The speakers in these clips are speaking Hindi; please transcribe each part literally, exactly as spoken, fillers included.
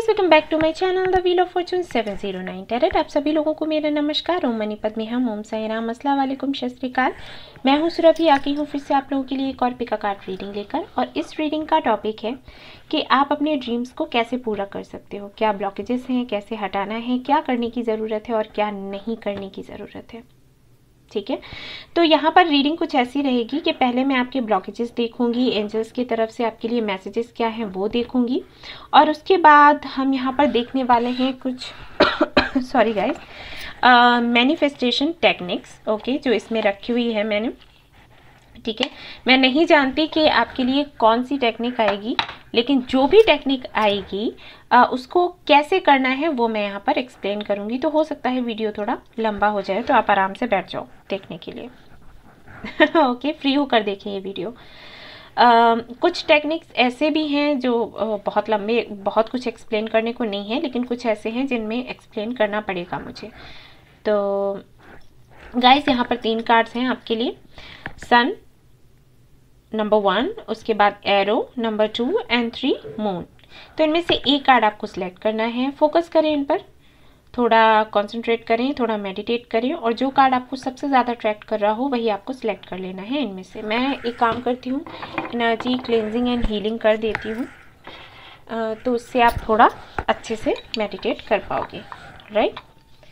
Welcome back to my channel the wheel of fortune seven zero nine tarot. आप सभी लोगों को मेरा नमस्कार। ओम मनी पद्मे हम ओम साई राम अस्सलाम वालेकुम सत श्री अकाल। मैं हूं सुरभि, आती हूं फिर से आप लोगों के लिए एक और पिका कार्ड रीडिंग लेकर। और इस रीडिंग का टॉपिक है कि आप अपने ड्रीम्स को कैसे पूरा कर सकते हो, क्या ब्लॉकेजेस हैं, कैसे हटाना है, क्या करने की ज़रूरत है और क्या नहीं करने की ज़रूरत है। ठीक है, तो यहाँ पर रीडिंग कुछ ऐसी रहेगी कि पहले मैं आपके ब्लॉकेजेस देखूंगी, एंजल्स की तरफ से आपके लिए मैसेजेस क्या हैं वो देखूंगी, और उसके बाद हम यहाँ पर देखने वाले हैं कुछ sorry guys manifestation techniques. Okay, जो इसमें रखी हुई है मैंने। ठीक है, मैं नहीं जानती कि आपके लिए कौन सी टेक्निक आएगी, लेकिन जो भी टेक्निक आएगी आ, उसको कैसे करना है वो मैं यहाँ पर एक्सप्लेन करूँगी। तो हो सकता है वीडियो थोड़ा लंबा हो जाए, तो आप आराम से बैठ जाओ देखने के लिए। ओके, फ्री होकर देखें ये वीडियो। आ, कुछ टेक्निक्स ऐसे भी हैं जो आ, बहुत लंबे, बहुत कुछ एक्सप्लेन करने को नहीं है, लेकिन कुछ ऐसे हैं जिनमें एक्सप्लेन करना पड़ेगा मुझे। तो गाइस, यहाँ पर तीन कार्ड्स हैं आपके लिए। सन नंबर वन, उसके बाद arrow number two and three moon. तो इनमें से एक कार्ड आपको सिलेक्ट करना है। फोकस करें इन पर, थोड़ा कंसंट्रेट करें, थोड़ा मेडिटेट करें, और जो कार्ड आपको सबसे ज़्यादा अट्रैक्ट कर रहा हो वही आपको सिलेक्ट कर लेना है इनमें से। मैं एक काम करती हूँ, एनर्जी क्लेंजिंग एंड हीलिंग कर देती हूँ, तो उससे आप थोड़ा अच्छे से मेडिटेट कर पाओगे। राइट,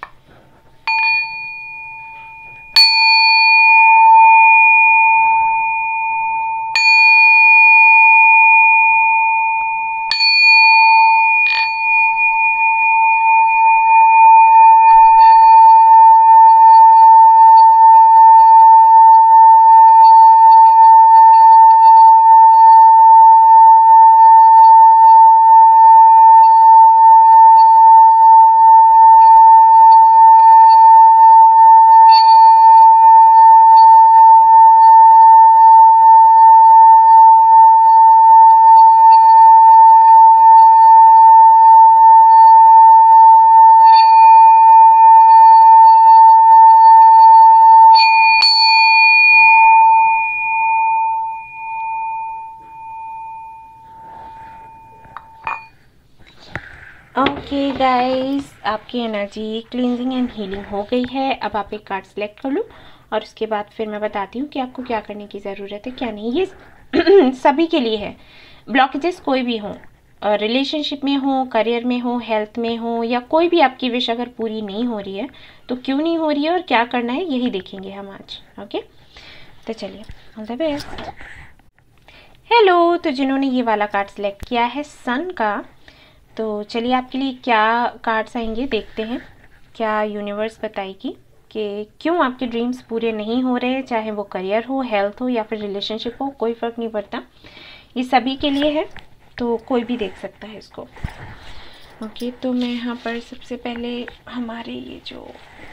ओके गाइस, आपकी एनर्जी क्लींजिंग एंड हीलिंग हो गई है। अब आप एक कार्ड सेलेक्ट कर लो, और उसके बाद फिर मैं बताती हूँ कि आपको क्या करने की ज़रूरत है, क्या नहीं। ये सभी के लिए है। ब्लॉकेजेस कोई भी हो, रिलेशनशिप में हो, करियर में हो, हेल्थ में हो, या कोई भी आपकी विश अगर पूरी नहीं हो रही है तो क्यों नहीं हो रही है और क्या करना है, यही देखेंगे हम आज। ओके, तो चलिए, ऑल द बेस्ट। हेलो, तो जिन्होंने ये वाला कार्ड सेलेक्ट किया है सन का, तो चलिए आपके लिए क्या कार्ड्स आएंगे देखते हैं। क्या यूनिवर्स बताएगी कि क्यों आपके ड्रीम्स पूरे नहीं हो रहे, चाहे वो करियर हो, हेल्थ हो या फिर रिलेशनशिप हो, कोई फ़र्क नहीं पड़ता, ये सभी के लिए है, तो कोई भी देख सकता है इसको। ओके, तो मैं यहाँ पर सबसे पहले हमारे ये जो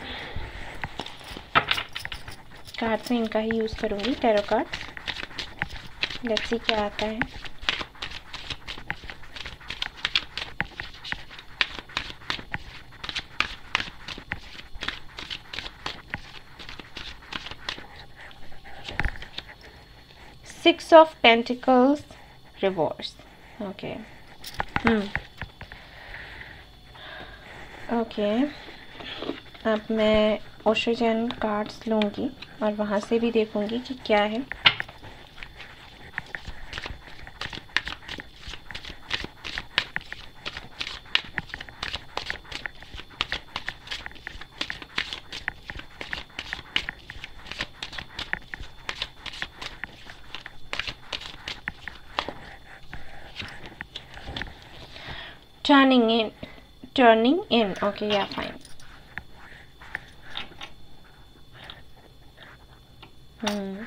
कार्ड्स हैं इनका ही यूज़ करूँगी, टैरो कार्ड। लेट्स सी क्या आता है। Six of pentacles reverse. Okay, hmm okay, अब मैं ओशोजन कार्ड्स लूँगी और वहाँ से भी देखूँगी कि क्या है। Turning in, turning in. Okay, yeah, fine. हम्म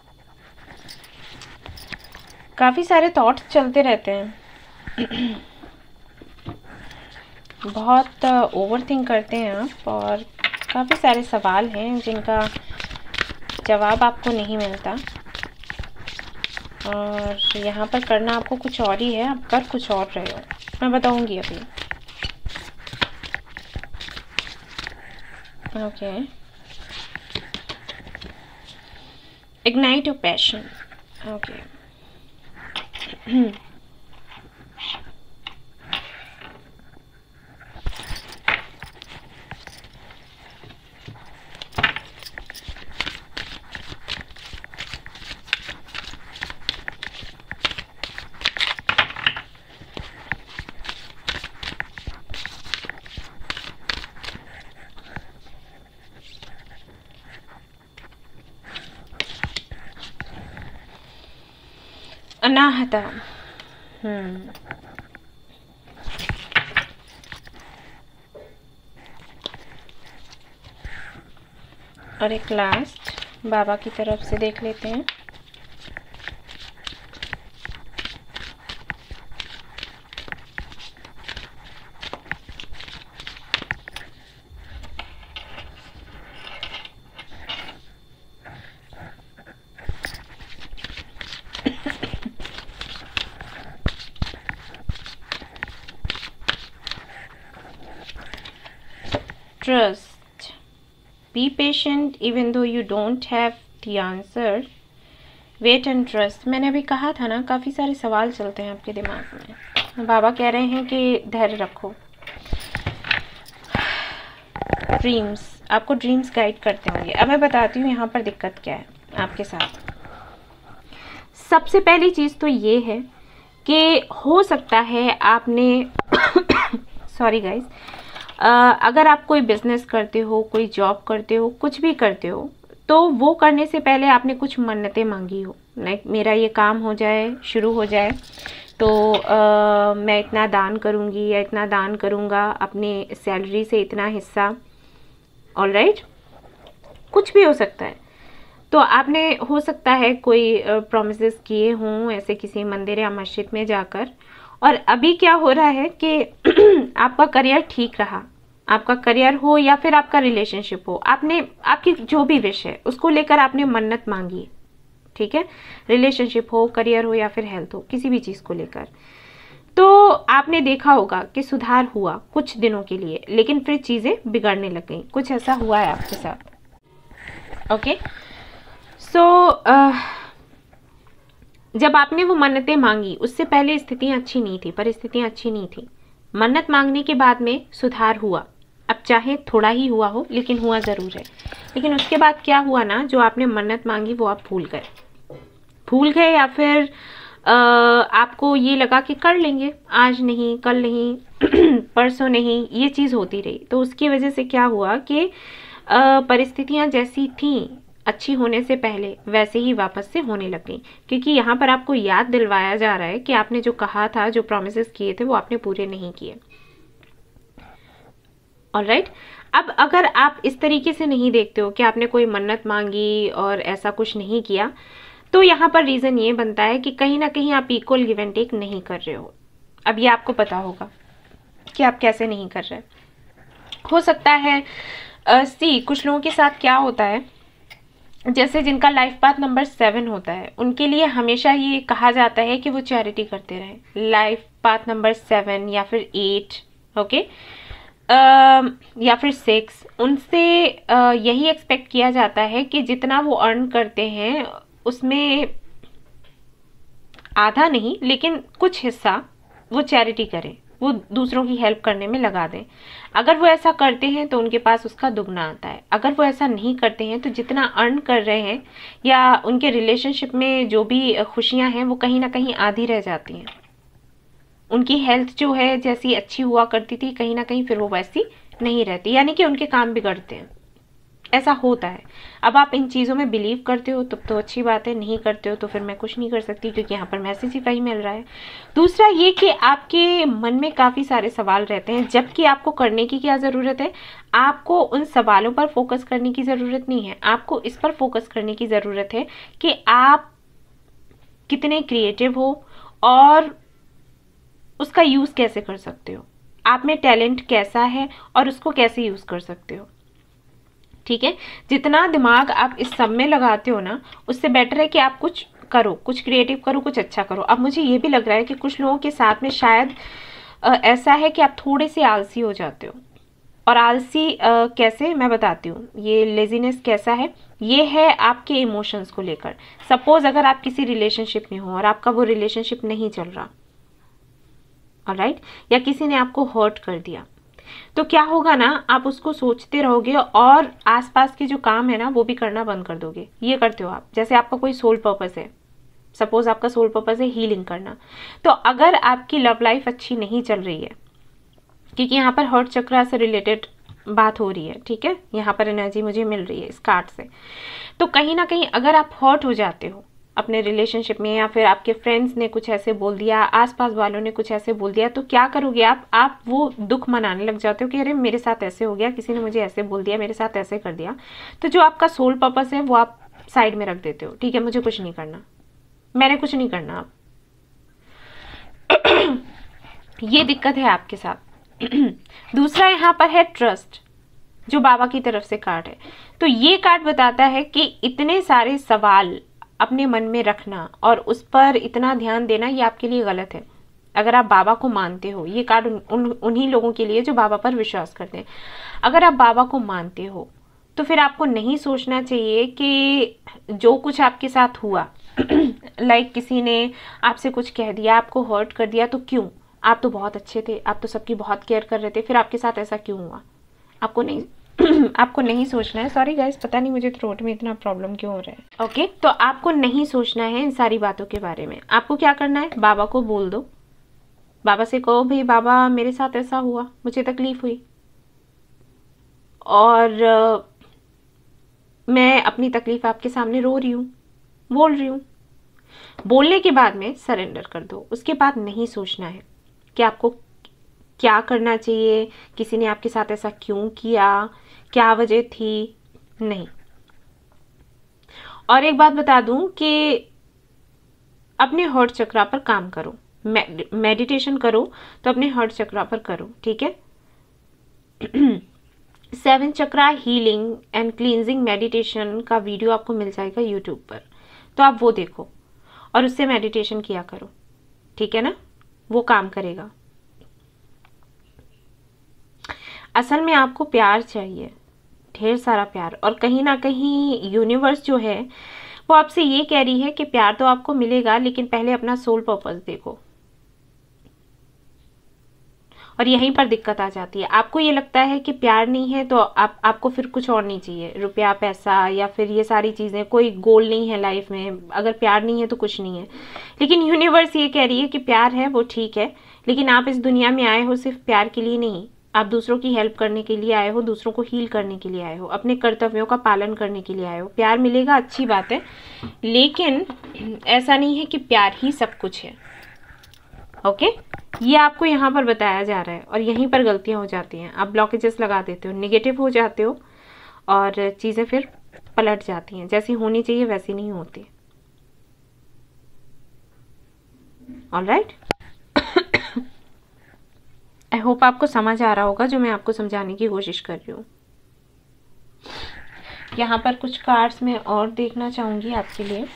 काफ़ी सारे थॉट्स चलते रहते हैं। बहुत ओवर थिंक करते हैं आप, और काफ़ी सारे सवाल हैं जिनका जवाब आपको नहीं मिलता, और यहाँ पर करना आपको कुछ और ही है, आप कर कुछ और रहे हो। मैं बताऊंगी अभी। Okay, ignite your passion. Okay, Anahata. Hmm और एक लास्ट बाबा की तरफ से देख लेते हैं। Trust. Be patient even though you don't have the answer. Wait and trust. मैंने अभी कहा था ना, काफ़ी सारे सवाल चलते हैं आपके दिमाग में। बाबा कह रहे हैं कि धैर्य रखो। ड्रीम्स, आपको ड्रीम्स गाइड करते होंगे। अब मैं बताती हूँ यहाँ पर दिक्कत क्या है आपके साथ। सबसे पहली चीज़ तो ये है कि हो सकता है आपने सॉरी गाइस, अगर आप कोई बिजनेस करते हो, कोई जॉब करते हो, कुछ भी करते हो, तो वो करने से पहले आपने कुछ मन्नतें मांगी हो। लाइक मेरा ये काम हो जाए, शुरू हो जाए, तो आ, मैं इतना दान करूँगी या इतना दान करूँगा, अपने सैलरी से इतना हिस्सा। ऑलराइट, कुछ भी हो सकता है। तो आपने हो सकता है कोई प्रॉमिसेस किए हों ऐसे किसी मंदिर या मस्जिद में जाकर, और अभी क्या हो रहा है कि आपका करियर ठीक रहा, आपका करियर हो या फिर आपका रिलेशनशिप हो, आपने आपकी जो भी विश है उसको लेकर आपने मन्नत मांगी, ठीक है, रिलेशनशिप हो, करियर हो या फिर हेल्थ हो, किसी भी चीज़ को लेकर, तो आपने देखा होगा कि सुधार हुआ कुछ दिनों के लिए, लेकिन फिर चीज़ें बिगड़ने लग गई। कुछ ऐसा हुआ है आपके साथ। ओके, सो जब आपने वो मन्नतें मांगी, उससे पहले स्थितियां अच्छी नहीं थी, परिस्थितियां अच्छी नहीं थी। मन्नत मांगने के बाद में सुधार हुआ, अब चाहे थोड़ा ही हुआ हो लेकिन हुआ ज़रूर है। लेकिन उसके बाद क्या हुआ ना, जो आपने मन्नत मांगी वो आप भूल गए भूल गए या फिर आ, आपको ये लगा कि कर लेंगे, आज नहीं, कल नहीं परसों नहीं, ये चीज़ होती रही। तो उसकी वजह से क्या हुआ कि परिस्थितियाँ जैसी थीं अच्छी होने से पहले वैसे ही वापस से होने लग गई, क्योंकि यहाँ पर आपको याद दिलवाया जा रहा है कि आपने जो कहा था, जो प्रॉमिसेस किए थे, वो आपने पूरे नहीं किए। ऑलराइट, अब अगर आप इस तरीके से नहीं देखते हो कि आपने कोई मन्नत मांगी और ऐसा कुछ नहीं किया, तो यहाँ पर रीज़न ये बनता है कि कहीं ना कहीं आप इक्वल गिव एंड टेक नहीं कर रहे हो। अब ये आपको पता होगा कि आप कैसे नहीं कर रहे। हो सकता है सी कुछ लोगों के साथ क्या होता है, जैसे जिनका लाइफ पाथ नंबर सेवन होता है, उनके लिए हमेशा ये कहा जाता है कि वो चैरिटी करते रहें। लाइफ पाथ नंबर सेवन या फिर एट, ओके, या फिर सिक्स, उनसे uh, यही एक्सपेक्ट किया जाता है कि जितना वो अर्न करते हैं उसमें आधा नहीं लेकिन कुछ हिस्सा वो चैरिटी करें, वो दूसरों की हेल्प करने में लगा दें। अगर वो ऐसा करते हैं तो उनके पास उसका दुगना आता है। अगर वो ऐसा नहीं करते हैं तो जितना अर्न कर रहे हैं या उनके रिलेशनशिप में जो भी खुशियां हैं वो कहीं ना कहीं आधी रह जाती हैं। उनकी हेल्थ जो है जैसी अच्छी हुआ करती थी, कहीं ना कहीं फिर वो वैसी नहीं रहती, यानी कि उनके काम बिगड़ते हैं। ऐसा होता है। अब आप इन चीज़ों में बिलीव करते हो तब तो अच्छी बात है, नहीं करते हो तो फिर मैं कुछ नहीं कर सकती, क्योंकि यहाँ पर मैसेज ही वही मिल रहा है। दूसरा ये कि आपके मन में काफ़ी सारे सवाल रहते हैं, जबकि आपको करने की क्या ज़रूरत है, आपको उन सवालों पर फोकस करने की ज़रूरत नहीं है, आपको इस पर फोकस करने की ज़रूरत है कि आप कितने क्रिएटिव हो और उसका यूज़ कैसे कर सकते हो, आप में टैलेंट कैसा है और उसको कैसे यूज़ कर सकते हो। ठीक है, जितना दिमाग आप इस सब में लगाते हो ना, उससे बेटर है कि आप कुछ करो, कुछ क्रिएटिव करो, कुछ अच्छा करो। अब मुझे ये भी लग रहा है कि कुछ लोगों के साथ में शायद आ, ऐसा है कि आप थोड़े से आलसी हो जाते हो। और आलसी आ, कैसे, मैं बताती हूँ। ये लेजीनेस कैसा है, ये है आपके इमोशंस को लेकर। सपोज अगर आप किसी रिलेशनशिप में हो और आपका वो रिलेशनशिप नहीं चल रहा, ऑलराइट, या किसी ने आपको हर्ट कर दिया, तो क्या होगा ना, आप उसको सोचते रहोगे और आसपास के जो काम है ना वो भी करना बंद कर दोगे। ये करते हो आप, जैसे आपका कोई सोल पर्पस है, सपोज आपका सोल पर्पस है हीलिंग करना, तो अगर आपकी लव लाइफ अच्छी नहीं चल रही है, क्योंकि यहाँ पर हर्ट चक्र से रिलेटेड बात हो रही है, ठीक है, यहाँ पर एनर्जी मुझे मिल रही है इस कार्ड से, तो कहीं ना कहीं अगर आप हर्ट हो जाते हो अपने रिलेशनशिप में, या फिर आपके फ्रेंड्स ने कुछ ऐसे बोल दिया, आसपास वालों ने कुछ ऐसे बोल दिया, तो क्या करोगे आप आप वो दुख मनाने लग जाते हो कि अरे मेरे साथ ऐसे हो गया, किसी ने मुझे ऐसे बोल दिया, मेरे साथ ऐसे कर दिया। तो जो आपका सोल पर्पस है वो आप साइड में रख देते हो। ठीक है, मुझे कुछ नहीं करना, मैंने कुछ नहीं करना अब। ये दिक्कत है आपके साथ। दूसरा यहाँ पर है ट्रस्ट, जो बाबा की तरफ से कार्ड है। तो ये कार्ड बताता है कि इतने सारे सवाल अपने मन में रखना और उस पर इतना ध्यान देना ये आपके लिए गलत है। अगर आप बाबा को मानते हो, ये कार्ड उन, उन उन्हीं लोगों के लिए जो बाबा पर विश्वास करते हैं। अगर आप बाबा को मानते हो तो फिर आपको नहीं सोचना चाहिए कि जो कुछ आपके साथ हुआ, लाइक किसी ने आपसे कुछ कह दिया, आपको हर्ट कर दिया, तो क्यों? आप तो बहुत अच्छे थे, आप तो सबकी बहुत केयर कर रहे थे, फिर आपके साथ ऐसा क्यों हुआ? आपको नहीं आपको नहीं सोचना है। सॉरी गाइस, पता नहीं मुझे थ्रोट में इतना प्रॉब्लम क्यों हो रहा है। Okay okay? तो आपको नहीं सोचना है इन सारी बातों के बारे में। आपको क्या करना है, बाबा को बोल दो, बाबा से कहो भाई बाबा मेरे साथ ऐसा हुआ, मुझे तकलीफ हुई और आ, मैं अपनी तकलीफ आपके सामने रो रही हूँ, बोल रही हूँ। बोलने के बाद में सरेंडर कर दो। उसके बाद नहीं सोचना है कि आपको क्या करना चाहिए, किसी ने आपके साथ ऐसा क्यों किया, क्या वजह थी, नहीं। और एक बात बता दूं कि अपने हार्ट चक्रा पर काम करो, मेडिटेशन करो तो अपने हार्ट चक्रा पर करो। ठीक है। Seven chakra healing and cleansing meditation का वीडियो आपको मिल जाएगा यूट्यूब पर, तो आप वो देखो और उससे मेडिटेशन किया करो। ठीक है ना, वो काम करेगा। असल में आपको प्यार चाहिए, ढेर सारा प्यार, और कहीं ना कहीं यूनिवर्स जो है वो आपसे ये कह रही है कि प्यार तो आपको मिलेगा, लेकिन पहले अपना सोल पर्पस देखो। और यहीं पर दिक्कत आ जाती है। आपको ये लगता है कि प्यार नहीं है तो आप आपको फिर कुछ और नहीं चाहिए, रुपया पैसा या फिर ये सारी चीज़ें, कोई गोल नहीं है लाइफ में। अगर प्यार नहीं है तो कुछ नहीं है। लेकिन यूनिवर्स ये कह रही है कि प्यार है वो ठीक है, लेकिन आप इस दुनिया में आए हो सिर्फ प्यार के लिए नहीं, आप दूसरों की हेल्प करने के लिए आए हो, दूसरों को हील करने के लिए आए हो, अपने कर्तव्यों का पालन करने के लिए आए हो। प्यार मिलेगा, अच्छी बात है, लेकिन ऐसा नहीं है कि प्यार ही सब कुछ है। ओके, ये आपको यहाँ पर बताया जा रहा है और यहीं पर गलतियाँ हो जाती हैं। आप ब्लॉकेजेस लगा देते हो, निगेटिव हो जाते हो और चीज़ें फिर पलट जाती हैं, जैसी होनी चाहिए वैसी नहीं होती। ऑलराइट, आई होप आपको समझ आ रहा होगा जो मैं आपको समझाने की कोशिश कर रही हूँ। यहाँ पर कुछ कार्ड्स मैं और देखना चाहूँगी आपके लिए।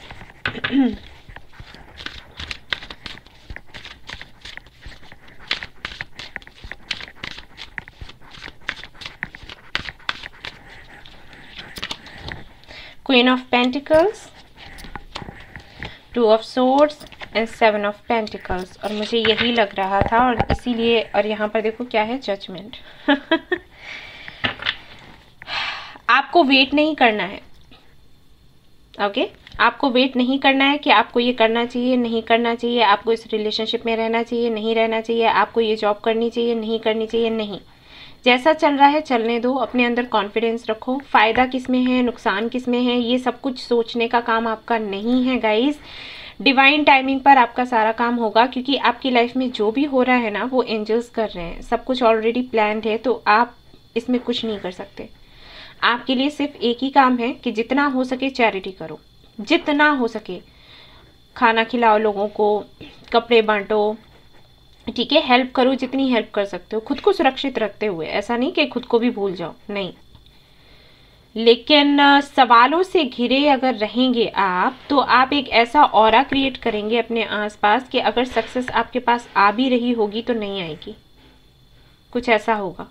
Queen of pentacles, two of swords and seven of pentacles, और मुझे यही लग रहा था और इसीलिए, और यहाँ पर देखो क्या है, जजमेंट। आपको वेट नहीं करना है। Okay okay? आपको वेट नहीं करना है कि आपको ये करना चाहिए, नहीं करना चाहिए, आपको इस रिलेशनशिप में रहना चाहिए, नहीं रहना चाहिए, आपको ये जॉब करनी चाहिए, नहीं करनी चाहिए। नहीं, जैसा चल रहा है चलने दो, अपने अंदर कॉन्फिडेंस रखो। फायदा किस में है, नुकसान किस में है, ये सब कुछ सोचने का काम आपका नहीं है गाइस। डिवाइन टाइमिंग पर आपका सारा काम होगा, क्योंकि आपकी लाइफ में जो भी हो रहा है ना वो एंजल्स कर रहे हैं, सब कुछ ऑलरेडी प्लान्ड है, तो आप इसमें कुछ नहीं कर सकते। आपके लिए सिर्फ एक ही काम है कि जितना हो सके चैरिटी करो, जितना हो सके खाना खिलाओ लोगों को, कपड़े बांटो, ठीक है, हेल्प करो जितनी हेल्प कर सकते हो, खुद को सुरक्षित रखते हुए। ऐसा नहीं कि खुद को भी भूल जाओ, नहीं। लेकिन सवालों से घिरे अगर रहेंगे आप, तो आप एक ऐसा ऑरा क्रिएट करेंगे अपने आसपास कि अगर सक्सेस आपके पास आ भी रही होगी तो नहीं आएगी, कुछ ऐसा होगा।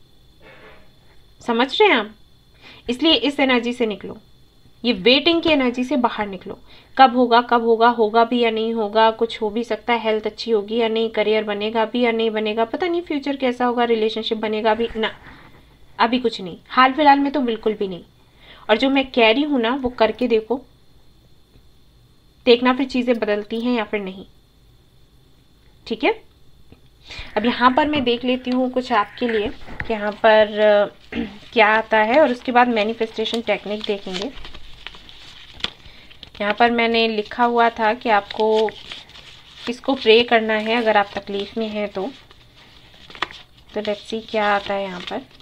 समझ रहे हैं आप? इसलिए इस एनर्जी से निकलो, ये वेटिंग की एनर्जी से बाहर निकलो। कब होगा, कब होगा, होगा भी या नहीं होगा, कुछ हो भी सकता है, हेल्थ अच्छी होगी या नहीं, करियर बनेगा भी या नहीं बनेगा, पता नहीं फ्यूचर कैसा होगा, रिलेशनशिप बनेगा भी ना, अभी कुछ नहीं, हाल फिलहाल में तो बिल्कुल भी नहीं। और जो मैं कह रही हूँ ना वो करके देखो, देखना फिर चीजें बदलती हैं या फिर नहीं। ठीक है, अब यहाँ पर मैं देख लेती हूँ कुछ आपके लिए कि यहाँ पर क्या आता है, और उसके बाद मैनिफेस्टेशन टेक्निक देखेंगे। यहाँ पर मैंने लिखा हुआ था कि आपको किसको प्रे करना है अगर आप तकलीफ़ में हैं तो तो लेट्स सी क्या आता है यहाँ पर।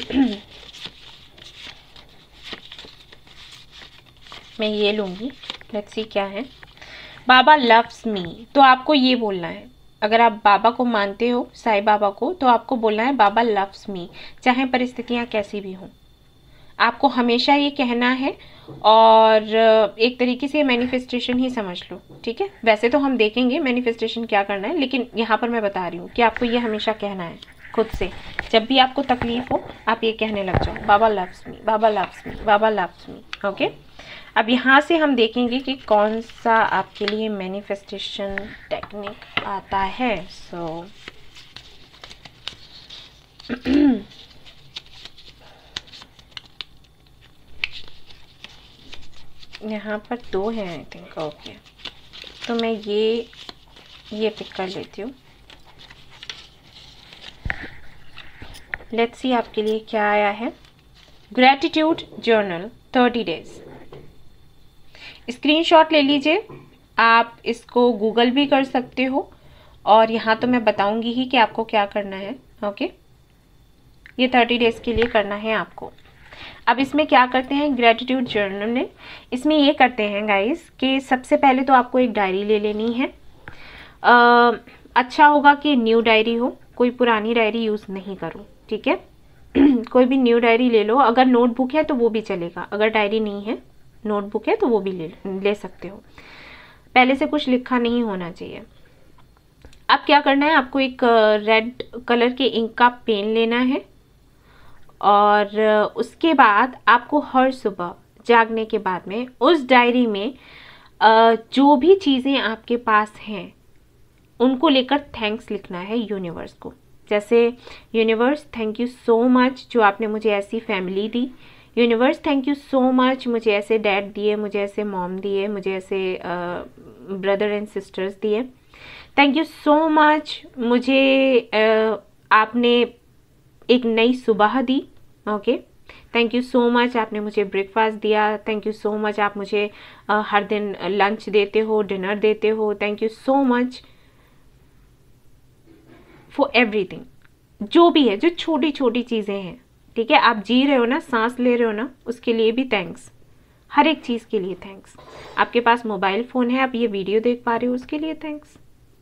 मैं ये लूँगी, लेट्स सी क्या है। बाबा लव्स मी, तो आपको ये बोलना है, अगर आप बाबा को मानते हो, साईं बाबा को, तो आपको बोलना है बाबा लव्स मी, चाहे परिस्थितियाँ कैसी भी हों। आपको हमेशा ये कहना है और एक तरीके से मैनिफेस्टेशन ही समझ लो, ठीक है। वैसे तो हम देखेंगे मैनिफेस्टेशन क्या करना है, लेकिन यहाँ पर मैं बता रही हूँ कि आपको ये हमेशा कहना है खुद से। जब भी आपको तकलीफ हो आप ये कहने लग जाओ, बाबा लव्स मी, बाबा लव्स मी, बाबा लव्स मी। ओके, अब यहाँ से हम देखेंगे कि कौन सा आपके लिए मैनिफेस्टेशन टेक्निक आता है। सो यहाँ पर दो हैं आई थिंक। ओके, तो मैं ये ये पिक कर लेती हूँ। लेट्स सी आपके लिए क्या आया है। Gratitude journal thirty days. Screenshot ले लीजिए, आप इसको गूगल भी कर सकते हो और यहाँ तो मैं बताऊंगी ही कि आपको क्या करना है। ओके, ये थर्टी डेज के लिए करना है आपको। अब इसमें क्या करते हैं ग्रैटिट्यूड जर्नल में, इसमें ये करते हैं गाइस कि सबसे पहले तो आपको एक डायरी ले लेनी है। आ, अच्छा होगा कि न्यू डायरी हो, कोई पुरानी डायरी यूज़ नहीं करो, ठीक है। कोई भी न्यू डायरी ले लो, अगर नोटबुक है तो वो भी चलेगा, अगर डायरी नहीं है नोटबुक है तो वो भी ले ले सकते हो। पहले से कुछ लिखा नहीं होना चाहिए। अब क्या करना है, आपको एक रेड कलर के इंक का पेन लेना है और उसके बाद आपको हर सुबह जागने के बाद में उस डायरी में जो भी चीज़ें आपके पास हैं उनको लेकर थैंक्स लिखना है यूनिवर्स को। जैसे universe thank you so much जो आपने मुझे ऐसी फैमिली दी, universe thank you so much मुझे ऐसे डैड दिए, मुझे ऐसे मॉम दिए, मुझे ऐसे ब्रदर एंड सिस्टर्स दिए, थैंक यू सो मच मुझे uh, आपने एक नई सुबह दी। Okay, thank you so much आपने मुझे ब्रेकफास्ट दिया, थैंक यू सो मच आप मुझे uh, हर दिन लंच देते हो, डिनर देते हो, thank you so much for everything. जो भी है, जो छोटी छोटी चीज़ें हैं, ठीक है, आप जी रहे हो ना, सांस ले रहे हो ना, उसके लिए भी थैंक्स। हर एक चीज़ के लिए थैंक्स। आपके पास मोबाइल फ़ोन है, आप ये वीडियो देख पा रहे हो, उसके लिए थैंक्स।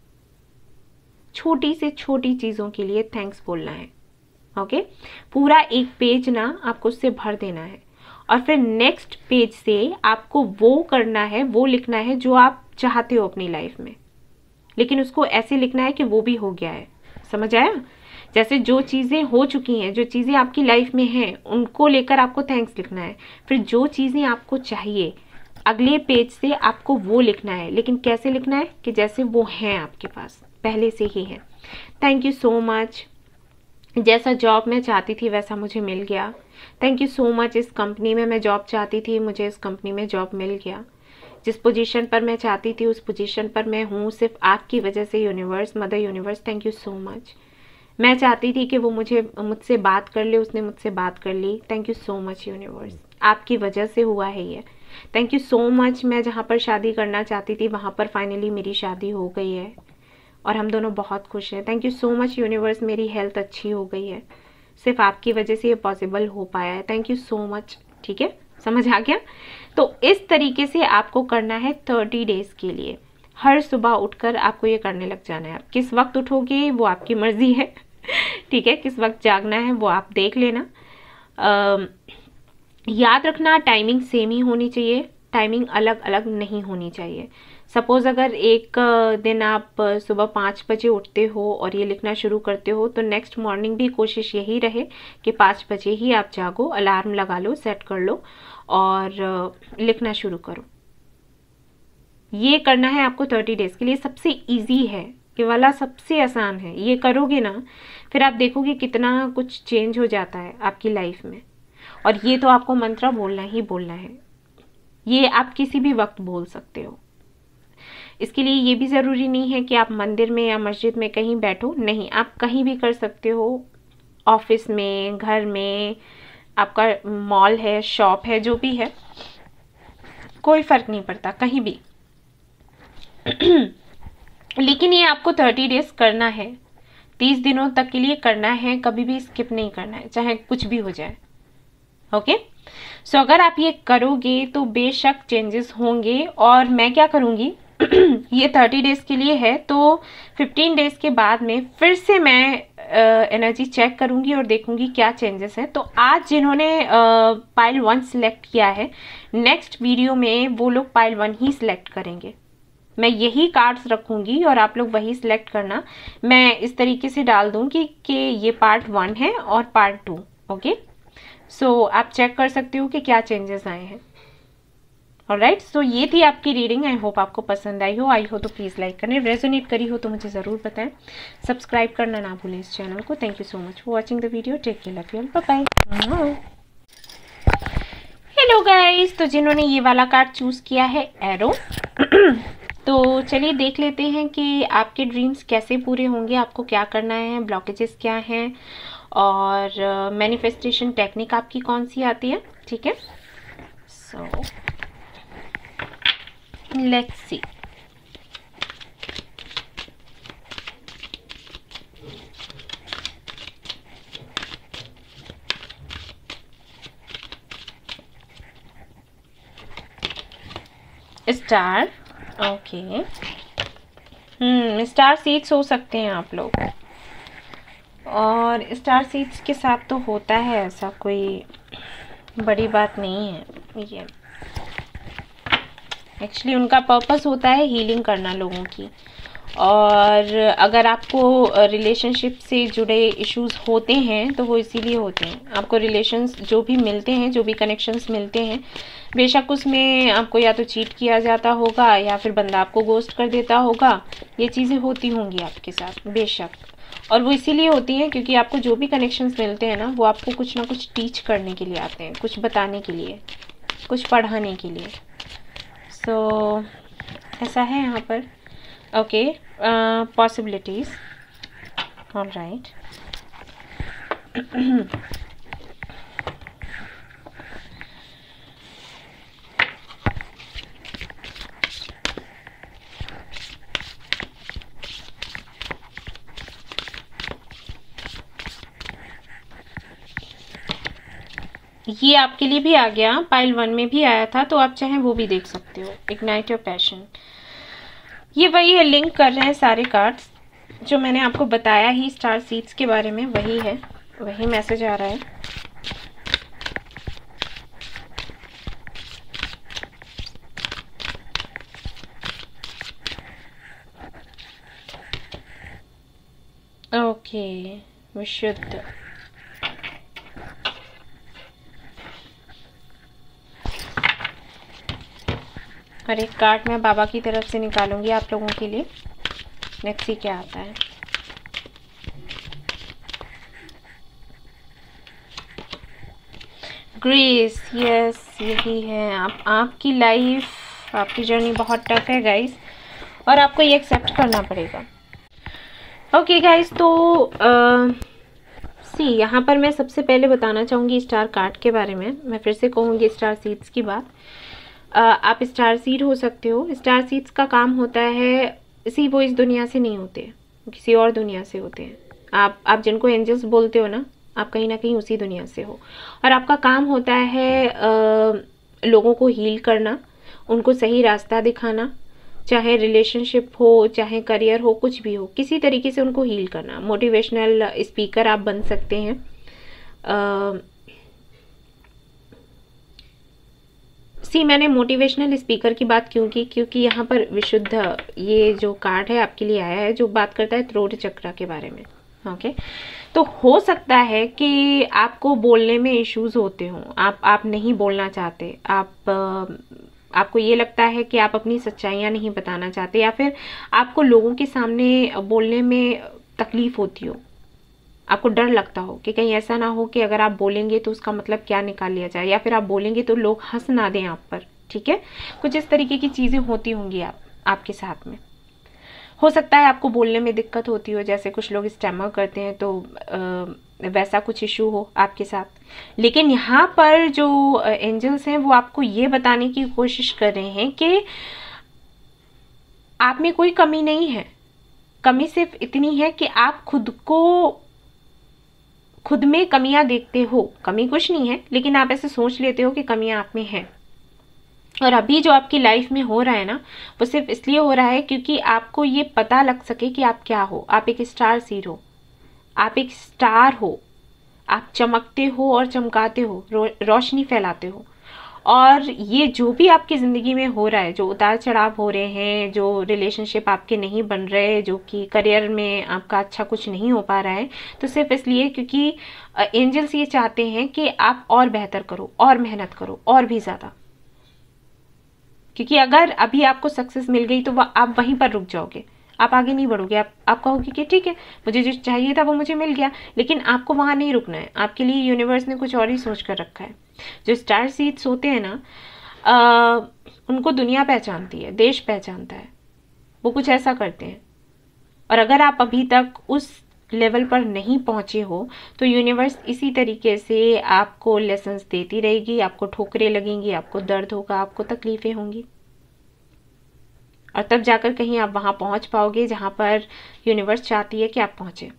छोटी से छोटी चीज़ों के लिए थैंक्स बोलना है। ओके, पूरा एक पेज ना आपको उससे भर देना है और फिर नेक्स्ट पेज से आपको वो करना है, वो लिखना है जो आप चाहते हो अपनी लाइफ में, लेकिन उसको ऐसे लिखना है कि वो भी हो गया है। समझ आया? जैसे जो चीज़ें हो चुकी हैं, जो चीज़ें आपकी लाइफ में हैं, उनको लेकर आपको थैंक्स लिखना है। फिर जो चीज़ें आपको चाहिए अगले पेज से आपको वो लिखना है, लेकिन कैसे लिखना है कि जैसे वो हैं आपके पास पहले से ही हैं। थैंक यू सो मच, जैसा जॉब मैं चाहती थी वैसा मुझे मिल गया। थैंक यू सो मच, इस कंपनी में मैं जॉब चाहती थी, मुझे इस कंपनी में जॉब मिल गया। जिस पोजीशन पर मैं चाहती थी उस पोजीशन पर मैं हूँ सिर्फ आपकी वजह से। Universe, mother universe, thank you so much. मैं चाहती थी कि वो मुझे मुझसे बात कर ले, उसने मुझसे बात कर ली, thank you so much universe, आपकी वजह से हुआ है ये। थैंक यू सो मच, मैं जहाँ पर शादी करना चाहती थी वहाँ पर फाइनली मेरी शादी हो गई है और हम दोनों बहुत खुश हैं। Thank you so much universe, मेरी हेल्थ अच्छी हो गई है, सिर्फ आपकी वजह से ये पॉसिबल हो पाया है, थैंक यू सो मच। ठीक है, समझ आ गया? तो इस तरीके से आपको करना है थर्टी डेज के लिए। हर सुबह उठकर आपको ये करने लग जाना है। आप किस वक्त उठोगे वो आपकी मर्जी है, ठीक है, किस वक्त जागना है वो आप देख लेना। आ, याद रखना टाइमिंग सेम ही होनी चाहिए, टाइमिंग अलग अलग नहीं होनी चाहिए। सपोज़ अगर एक दिन आप सुबह पाँच बजे उठते हो और ये लिखना शुरू करते हो तो नेक्स्ट मॉर्निंग भी कोशिश यही रहे कि पाँच बजे ही आप जागो, अलार्म लगा लो, सेट कर लो और लिखना शुरू करो। ये करना है आपको थर्टी डेज़ के लिए। सबसे इजी है, ये वाला सबसे आसान है। ये करोगे ना फिर आप देखोगे कितना कुछ चेंज हो जाता है आपकी लाइफ में। और ये तो आपको मंत्र बोलना ही बोलना है, ये आप किसी भी वक्त बोल सकते हो। इसके लिए ये भी ज़रूरी नहीं है कि आप मंदिर में या मस्जिद में कहीं बैठो, नहीं, आप कहीं भी कर सकते हो, ऑफिस में, घर में, आपका मॉल है, शॉप है, जो भी है, कोई फ़र्क नहीं पड़ता कहीं भी। लेकिन ये आपको थर्टी डेज करना है, तीस दिनों तक के लिए करना है, कभी भी स्किप नहीं करना है, चाहे कुछ भी हो जाए। ओके सो so, अगर आप ये करोगे तो बेशक चेंजेस होंगे। और मैं क्या करूँगी ये थर्टी डेज के लिए है, तो फिफ्टीन डेज के बाद में फिर से मैं एनर्जी uh, चेक करूँगी और देखूँगी क्या चेंजेस हैं। तो आज जिन्होंने पाइल वन सिलेक्ट किया है, नेक्स्ट वीडियो में वो लोग पाइल वन ही सिलेक्ट करेंगे। मैं यही कार्ड्स रखूँगी और आप लोग वही सिलेक्ट करना। मैं इस तरीके से डाल दूँगी कि ये पार्ट वन है और पार्ट टू। ओके सो आप चेक कर सकते हो कि क्या चेंजेस आए हैं। ऑलराइट सो ये थी आपकी रीडिंग। आई होप आपको पसंद आई हो। आई हो तो प्लीज़ लाइक करें, रेजोनेट करी हो तो मुझे ज़रूर बताएं, सब्सक्राइब करना ना भूलें इस चैनल को। Thank you so much for watching the video. Take care, love you, bye bye. Hello guys, तो जिन्होंने ये वाला कार्ड चूज़ किया है एरो तो चलिए देख लेते हैं कि आपके ड्रीम्स कैसे पूरे होंगे, आपको क्या करना है, ब्लॉकेजेस क्या हैं और मैनिफेस्टेशन टेक्निक आपकी कौन सी आती है। ठीक है so let's see. Star, okay hmm star seeds हो सकते हैं आप लोग, और स्टार सीड्स के साथ तो होता है ऐसा, कोई बड़ी बात नहीं है। ये एक्चुअली उनका पर्पस होता है हीलिंग करना लोगों की। और अगर आपको रिलेशनशिप से जुड़े इश्यूज होते हैं तो वो इसीलिए होते हैं। आपको रिलेशंस जो भी मिलते हैं, जो भी कनेक्शंस मिलते हैं, बेशक उसमें आपको या तो चीट किया जाता होगा या फिर बंदा आपको गोस्ट कर देता होगा, ये चीज़ें होती होंगी आपके साथ बेशक। और वो इसीलिए होती हैं क्योंकि आपको जो भी कनेक्शंस मिलते हैं ना, वो आपको कुछ ना कुछ टीच करने के लिए आते हैं, कुछ बताने के लिए, कुछ पढ़ाने के लिए। सो so, ऐसा है यहाँ पर। Okay possibilities, all right. ये आपके लिए भी आ गया, पाइल वन में भी आया था, तो आप चाहें वो भी देख सकते हो। इग्नाइट योर पैशन, ये वही है, लिंक कर रहे हैं सारे कार्ड्स जो मैंने आपको बताया ही स्टार सीड्स के बारे में, वही है, वही मैसेज आ रहा है। ओके विशुद्ध, और एक कार्ड मैं बाबा की तरफ से निकालूंगी आप लोगों के लिए। नेक्स्ट सी क्या आता है। ग्रेस, यस यही है। आप आपकी लाइफ, आपकी जर्नी बहुत टफ है गाइस, और आपको ये एक्सेप्ट करना पड़ेगा। ओके गाइस, तो सी यहाँ पर मैं सबसे पहले बताना चाहूँगी स्टार कार्ड के बारे में। मैं फिर से कहूँगी स्टार सीड्स की बात। Uh, आप स्टार सीड हो सकते हो। स्टार सीड्स का काम होता है, इसी वो इस दुनिया से नहीं होते, किसी और दुनिया से होते हैं। आप आप जिनको एंजल्स बोलते हो ना, आप कहीं ना कहीं उसी दुनिया से हो। और आपका काम होता है आ, लोगों को हील करना, उनको सही रास्ता दिखाना, चाहे रिलेशनशिप हो, चाहे करियर हो, कुछ भी हो, किसी तरीके से उनको हील करना। मोटिवेशनल स्पीकर आप बन सकते हैं। आ, सी मैंने मोटिवेशनल स्पीकर की बात क्यों की, क्योंकि यहाँ पर विशुद्ध ये जो कार्ड है आपके लिए आया है, जो बात करता है थ्रोट चक्र के बारे में। ओके तो हो सकता है कि आपको बोलने में इश्यूज होते हों, आप आप नहीं बोलना चाहते, आप आपको ये लगता है कि आप अपनी सच्चाइयाँ नहीं बताना चाहते, या फिर आपको लोगों के सामने बोलने में तकलीफ होती हो, आपको डर लगता हो कि कहीं ऐसा ना हो कि अगर आप बोलेंगे तो उसका मतलब क्या निकाल लिया जाए, या फिर आप बोलेंगे तो लोग हंस ना दें आप पर। ठीक है, कुछ इस तरीके की चीज़ें होती होंगी आप आपके साथ में। हो सकता है आपको बोलने में दिक्कत होती हो, जैसे कुछ लोग स्टैमर करते हैं, तो आ, वैसा कुछ इशू हो आपके साथ। लेकिन यहाँ पर जो एंजल्स हैं वो आपको ये बताने की कोशिश कर रहे हैं कि आप में कोई कमी नहीं है। कमी सिर्फ इतनी है कि आप खुद को खुद में कमियां देखते हो। कमी कुछ नहीं है, लेकिन आप ऐसे सोच लेते हो कि कमियां आप में हैं। और अभी जो आपकी लाइफ में हो रहा है ना, वो सिर्फ इसलिए हो रहा है क्योंकि आपको ये पता लग सके कि आप क्या हो। आप एक स्टार सीड हो, आप एक स्टार हो, आप चमकते हो और चमकाते हो, रो, रोशनी फैलाते हो। और ये जो भी आपकी ज़िंदगी में हो रहा है, जो उतार चढ़ाव हो रहे हैं, जो रिलेशनशिप आपके नहीं बन रहे, जो कि करियर में आपका अच्छा कुछ नहीं हो पा रहा है, तो सिर्फ इसलिए क्योंकि एंजल्स ये चाहते हैं कि आप और बेहतर करो, और मेहनत करो, और भी ज़्यादा। क्योंकि अगर अभी आपको सक्सेस मिल गई तो वह आप वहीं पर रुक जाओगे, आप आगे नहीं बढ़ोगे। आप आप कहोगे कि ठीक है, मुझे जो चाहिए था वो मुझे मिल गया, लेकिन आपको वहाँ नहीं रुकना है। आपके लिए यूनिवर्स ने कुछ और ही सोच कर रखा है। जो स्टार सीड्स होते हैं ना, आ, उनको दुनिया पहचानती है, देश पहचानता है, वो कुछ ऐसा करते हैं। और अगर आप अभी तक उस लेवल पर नहीं पहुंचे हो तो यूनिवर्स इसी तरीके से आपको लेसन्स देती रहेगी, आपको ठोकरें लगेंगी, आपको दर्द होगा, आपको तकलीफें होंगी, और तब जाकर कहीं आप वहां पहुंच पाओगे जहां पर यूनिवर्स चाहती है कि आप पहुंचे।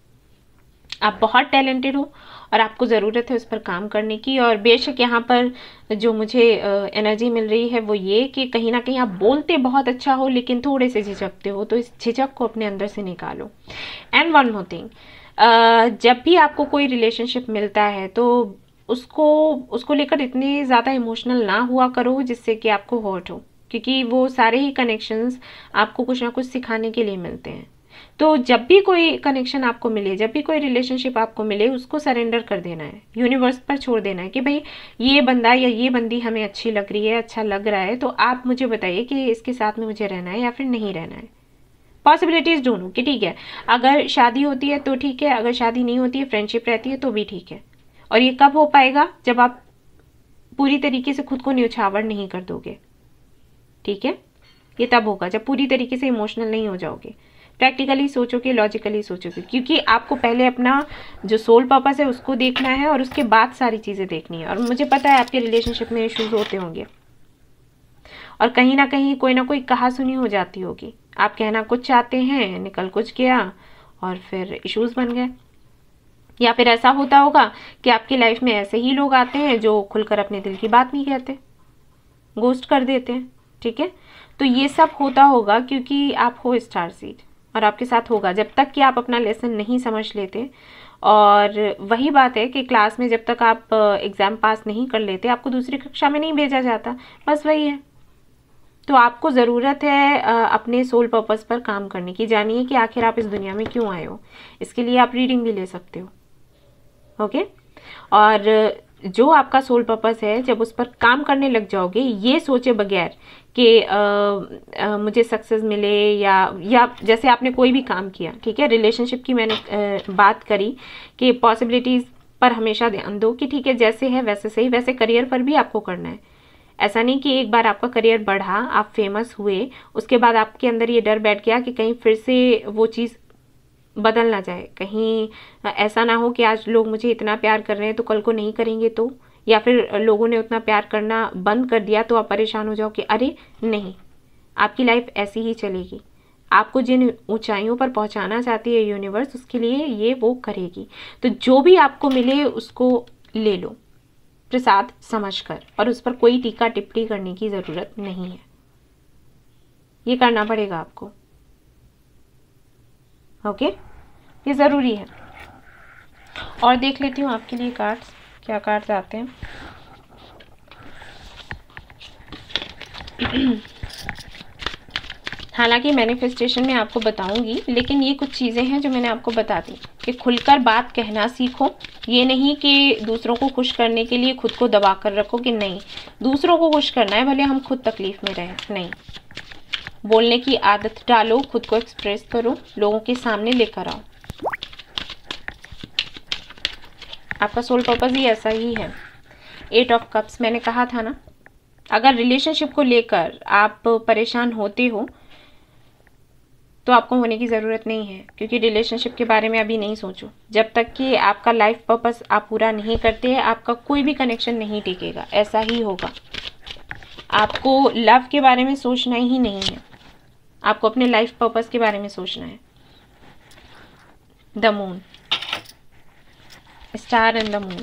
आप बहुत टैलेंटेड हो और आपको ज़रूरत है उस पर काम करने की। और बेशक यहाँ पर जो मुझे एनर्जी मिल रही है वो ये कि कहीं ना कहीं आप बोलते बहुत अच्छा हो लेकिन थोड़े से झिझकते हो, तो इस झिझक को अपने अंदर से निकालो। एंड वन मोर थिंग, जब भी आपको कोई रिलेशनशिप मिलता है तो उसको उसको लेकर इतने ज़्यादा इमोशनल ना हुआ करो जिससे कि आपको हर्ट हो, क्योंकि वो सारे ही कनेक्शंस आपको कुछ ना कुछ सिखाने के लिए मिलते हैं। तो जब भी कोई कनेक्शन आपको मिले, जब भी कोई रिलेशनशिप आपको मिले, उसको सरेंडर कर देना है, यूनिवर्स पर छोड़ देना है कि भाई ये बंदा या ये बंदी हमें अच्छी लग रही है, अच्छा लग रहा है, तो आप मुझे बताइए कि इसके साथ में मुझे रहना है या फिर नहीं रहना है। पॉसिबिलिटीज ढूंढो कि ठीक है, अगर शादी होती है तो ठीक है, अगर शादी नहीं होती है, फ्रेंडशिप रहती है तो भी ठीक है। और ये कब हो पाएगा? जब आप पूरी तरीके से खुद को न्यौछावर नहीं कर दोगे। ठीक है, ये तब होगा जब पूरी तरीके से इमोशनल नहीं हो जाओगे, प्रैक्टिकली सोचोगे, लॉजिकली सोचोगे। क्योंकि आपको पहले अपना जो सोल पर्पस है उसको देखना है और उसके बाद सारी चीज़ें देखनी है। और मुझे पता है आपके रिलेशनशिप में इश्यूज होते होंगे और कहीं ना कहीं कोई ना कोई कहा सुनी हो जाती होगी। आप कहना कुछ चाहते हैं, निकल कुछ गया और फिर इश्यूज बन गए। या फिर ऐसा होता होगा कि आपकी लाइफ में ऐसे ही लोग आते हैं जो खुलकर अपने दिल की बात नहीं कहते, गोस्ट कर देते हैं। ठीक है, तो ये सब होता होगा क्योंकि आप हो स्टार सीड, और आपके साथ होगा जब तक कि आप अपना लेसन नहीं समझ लेते। और वही बात है कि क्लास में जब तक आप एग्ज़ाम पास नहीं कर लेते, आपको दूसरी कक्षा में नहीं भेजा जाता, बस वही है। तो आपको ज़रूरत है अपने सोल पर्पस पर काम करने की। जानिए कि आखिर आप इस दुनिया में क्यों आए हो। इसके लिए आप रीडिंग भी ले सकते हो। ओके, और जो आपका सोल पर्पस है, जब उस पर काम करने लग जाओगे ये सोचे बगैर कि मुझे सक्सेस मिले, या या जैसे आपने कोई भी काम किया, ठीक है, रिलेशनशिप की मैंने आ, बात करी कि पॉसिबिलिटीज़ पर हमेशा ध्यान दो कि ठीक है जैसे है वैसे सही। वैसे करियर पर भी आपको करना है। ऐसा नहीं कि एक बार आपका करियर बढ़ा, आप फेमस हुए, उसके बाद आपके अंदर ये डर बैठ गया कि कहीं फिर से वो चीज़ बदल ना जाए। कहीं ऐसा ना हो कि आज लोग मुझे इतना प्यार कर रहे हैं तो कल को नहीं करेंगे तो, या फिर लोगों ने उतना प्यार करना बंद कर दिया तो आप परेशान हो जाओ कि अरे नहीं, आपकी लाइफ ऐसी ही चलेगी। आपको जिन ऊंचाइयों पर पहुंचाना चाहती है यूनिवर्स, उसके लिए ये वो करेगी। तो जो भी आपको मिले उसको ले लो प्रसाद समझकर, और उस पर कोई टीका टिप्पणी करने की ज़रूरत नहीं है। ये करना पड़ेगा आपको। ओके, ये ज़रूरी है। और देख लेती हूँ आपके लिए कार्ड्स, क्या कार्ड्स आते हैं। हालांकि मैनिफेस्टेशन में आपको बताऊंगी, लेकिन ये कुछ चीज़ें हैं जो मैंने आपको बता दी कि खुलकर बात कहना सीखो। ये नहीं कि दूसरों को खुश करने के लिए खुद को दबा कर रखो कि नहीं, दूसरों को खुश करना है भले हम खुद तकलीफ में रहें। नहीं, बोलने की आदत डालो, खुद को एक्सप्रेस करो, लोगों के सामने लेकर आओ। आपका सोल पर्पस ही ऐसा ही है। एट ऑफ कप्स, मैंने कहा था ना, अगर रिलेशनशिप को लेकर आप परेशान होते हो तो आपको होने की ज़रूरत नहीं है, क्योंकि रिलेशनशिप के बारे में अभी नहीं सोचो। जब तक कि आपका लाइफ पर्पस आप पूरा नहीं करते हैं, आपका कोई भी कनेक्शन नहीं टिकेगा, ऐसा ही होगा। आपको लव के बारे में सोचना ही नहीं है, आपको अपने लाइफ पर्पस के बारे में सोचना है। The moon, star and the moon.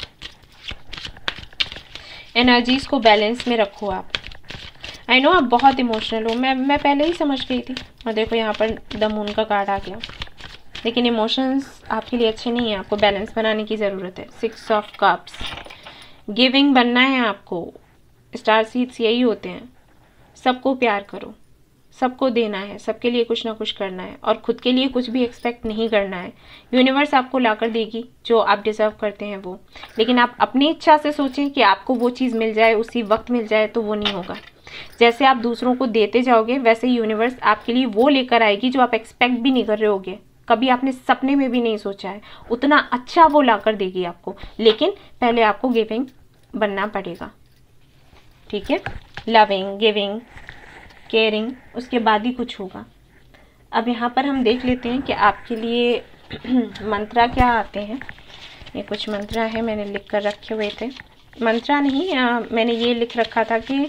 Energies को बैलेंस में रखो आप। आई नो आप बहुत इमोशनल हो, मैं मैं पहले ही समझ गई थी। और देखो यहाँ पर द मून का कार्ड आ गया, लेकिन इमोशंस आपके लिए अच्छे नहीं है, आपको बैलेंस बनाने की ज़रूरत है। सिक्स ऑफ कप्स, गिविंग बनना है आपको। स्टार सीड्स यही होते हैं, सबको प्यार करो, सबको देना है, सबके लिए कुछ ना कुछ करना है, और खुद के लिए कुछ भी एक्सपेक्ट नहीं करना है। यूनिवर्स आपको लाकर देगी जो आप डिजर्व करते हैं वो, लेकिन आप अपनी इच्छा से सोचें कि आपको वो चीज़ मिल जाए, उसी वक्त मिल जाए, तो वो नहीं होगा। जैसे आप दूसरों को देते जाओगे, वैसे यूनिवर्स आपके लिए वो लेकर आएगी जो आप एक्सपेक्ट भी नहीं कर रहे होगे, कभी आपने सपने में भी नहीं सोचा है, उतना अच्छा वो लाकर देगी आपको। लेकिन पहले आपको गिविंग बनना पड़ेगा, ठीक है। लविंग, गिविंग, केयरिंग, उसके बाद ही कुछ होगा। अब यहाँ पर हम देख लेते हैं कि आपके लिए मंत्रा क्या आते हैं। ये कुछ मंत्रा है, मैंने लिख कर रखे हुए थे। मंत्रा नहीं, आ, मैंने ये लिख रखा था कि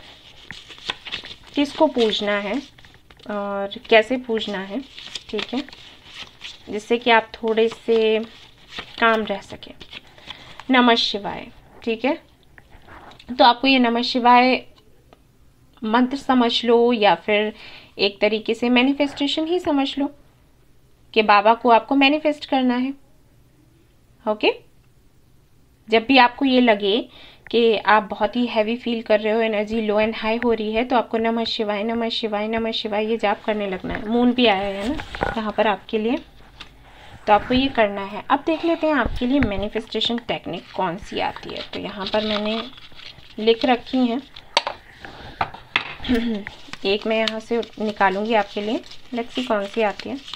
किसको पूजना है और कैसे पूजना है, ठीक है, जिससे कि आप थोड़े से काम रह सके। नमः शिवाय, ठीक है। तो आपको ये नमः शिवाय मंत्र समझ लो, या फिर एक तरीके से मैनिफेस्टेशन ही समझ लो कि बाबा को आपको मैनिफेस्ट करना है। ओके, जब भी आपको ये लगे कि आप बहुत ही हैवी फील कर रहे हो, एनर्जी लो एंड हाई हो रही है, तो आपको नमः शिवाय, नमः शिवाय, नमः शिवाय ये जाप करने लगना है। मून भी आया है ना यहाँ पर आपके लिए, तो आपको ये करना है। अब देख लेते हैं आपके लिए मैनिफेस्टेशन टेक्निक कौन सी आती है। तो यहाँ पर मैंने लिख रखी हैं, एक मैं यहाँ से निकालूंगी आपके लिए। लेट्स सी कौन सी आती है,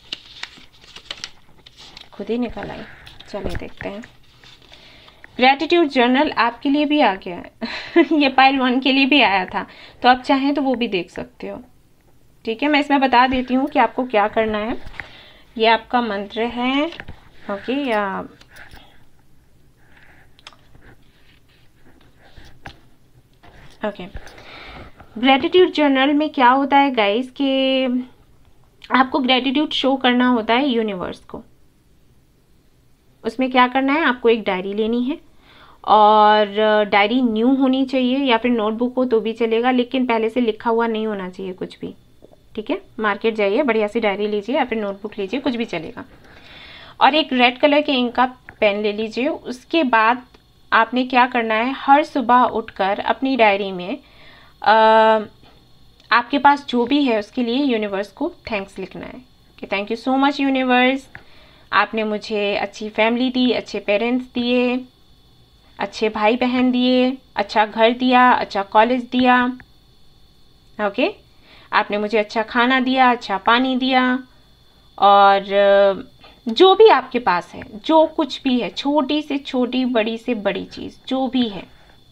खुद ही निकल आई, चलिए देखते हैं। ग्रैटिट्यूड जर्नल आपके लिए भी आ गया है ये पाइल वन के लिए भी आया था, तो आप चाहें तो वो भी देख सकते हो, ठीक है। मैं इसमें बता देती हूँ कि आपको क्या करना है। ये आपका मंत्र है, ओके, या ओके। ग्रैटिट्यूड जर्नल में क्या होता है गाइस कि आपको ग्रैटिट्यूड शो करना होता है यूनिवर्स को। उसमें क्या करना है, आपको एक डायरी लेनी है, और डायरी न्यू होनी चाहिए, या फिर नोटबुक हो तो भी चलेगा, लेकिन पहले से लिखा हुआ नहीं होना चाहिए कुछ भी, ठीक है। मार्केट जाइए, बढ़िया सी डायरी लीजिए या फिर नोटबुक लीजिए, कुछ भी चलेगा, और एक रेड कलर के इंक का पेन ले लीजिए। उसके बाद आपने क्या करना है, हर सुबह उठकर अपनी डायरी में आ, आपके पास जो भी है उसके लिए यूनिवर्स को थैंक्स लिखना है कि thank you so much universe, आपने मुझे अच्छी फैमिली दी, अच्छे पेरेंट्स दिए, अच्छे भाई बहन दिए, अच्छा घर दिया, अच्छा कॉलेज दिया, ओके, आपने मुझे अच्छा खाना दिया, अच्छा पानी दिया, और जो भी आपके पास है, जो कुछ भी है, छोटी से छोटी, बड़ी से बड़ी चीज़ जो भी है,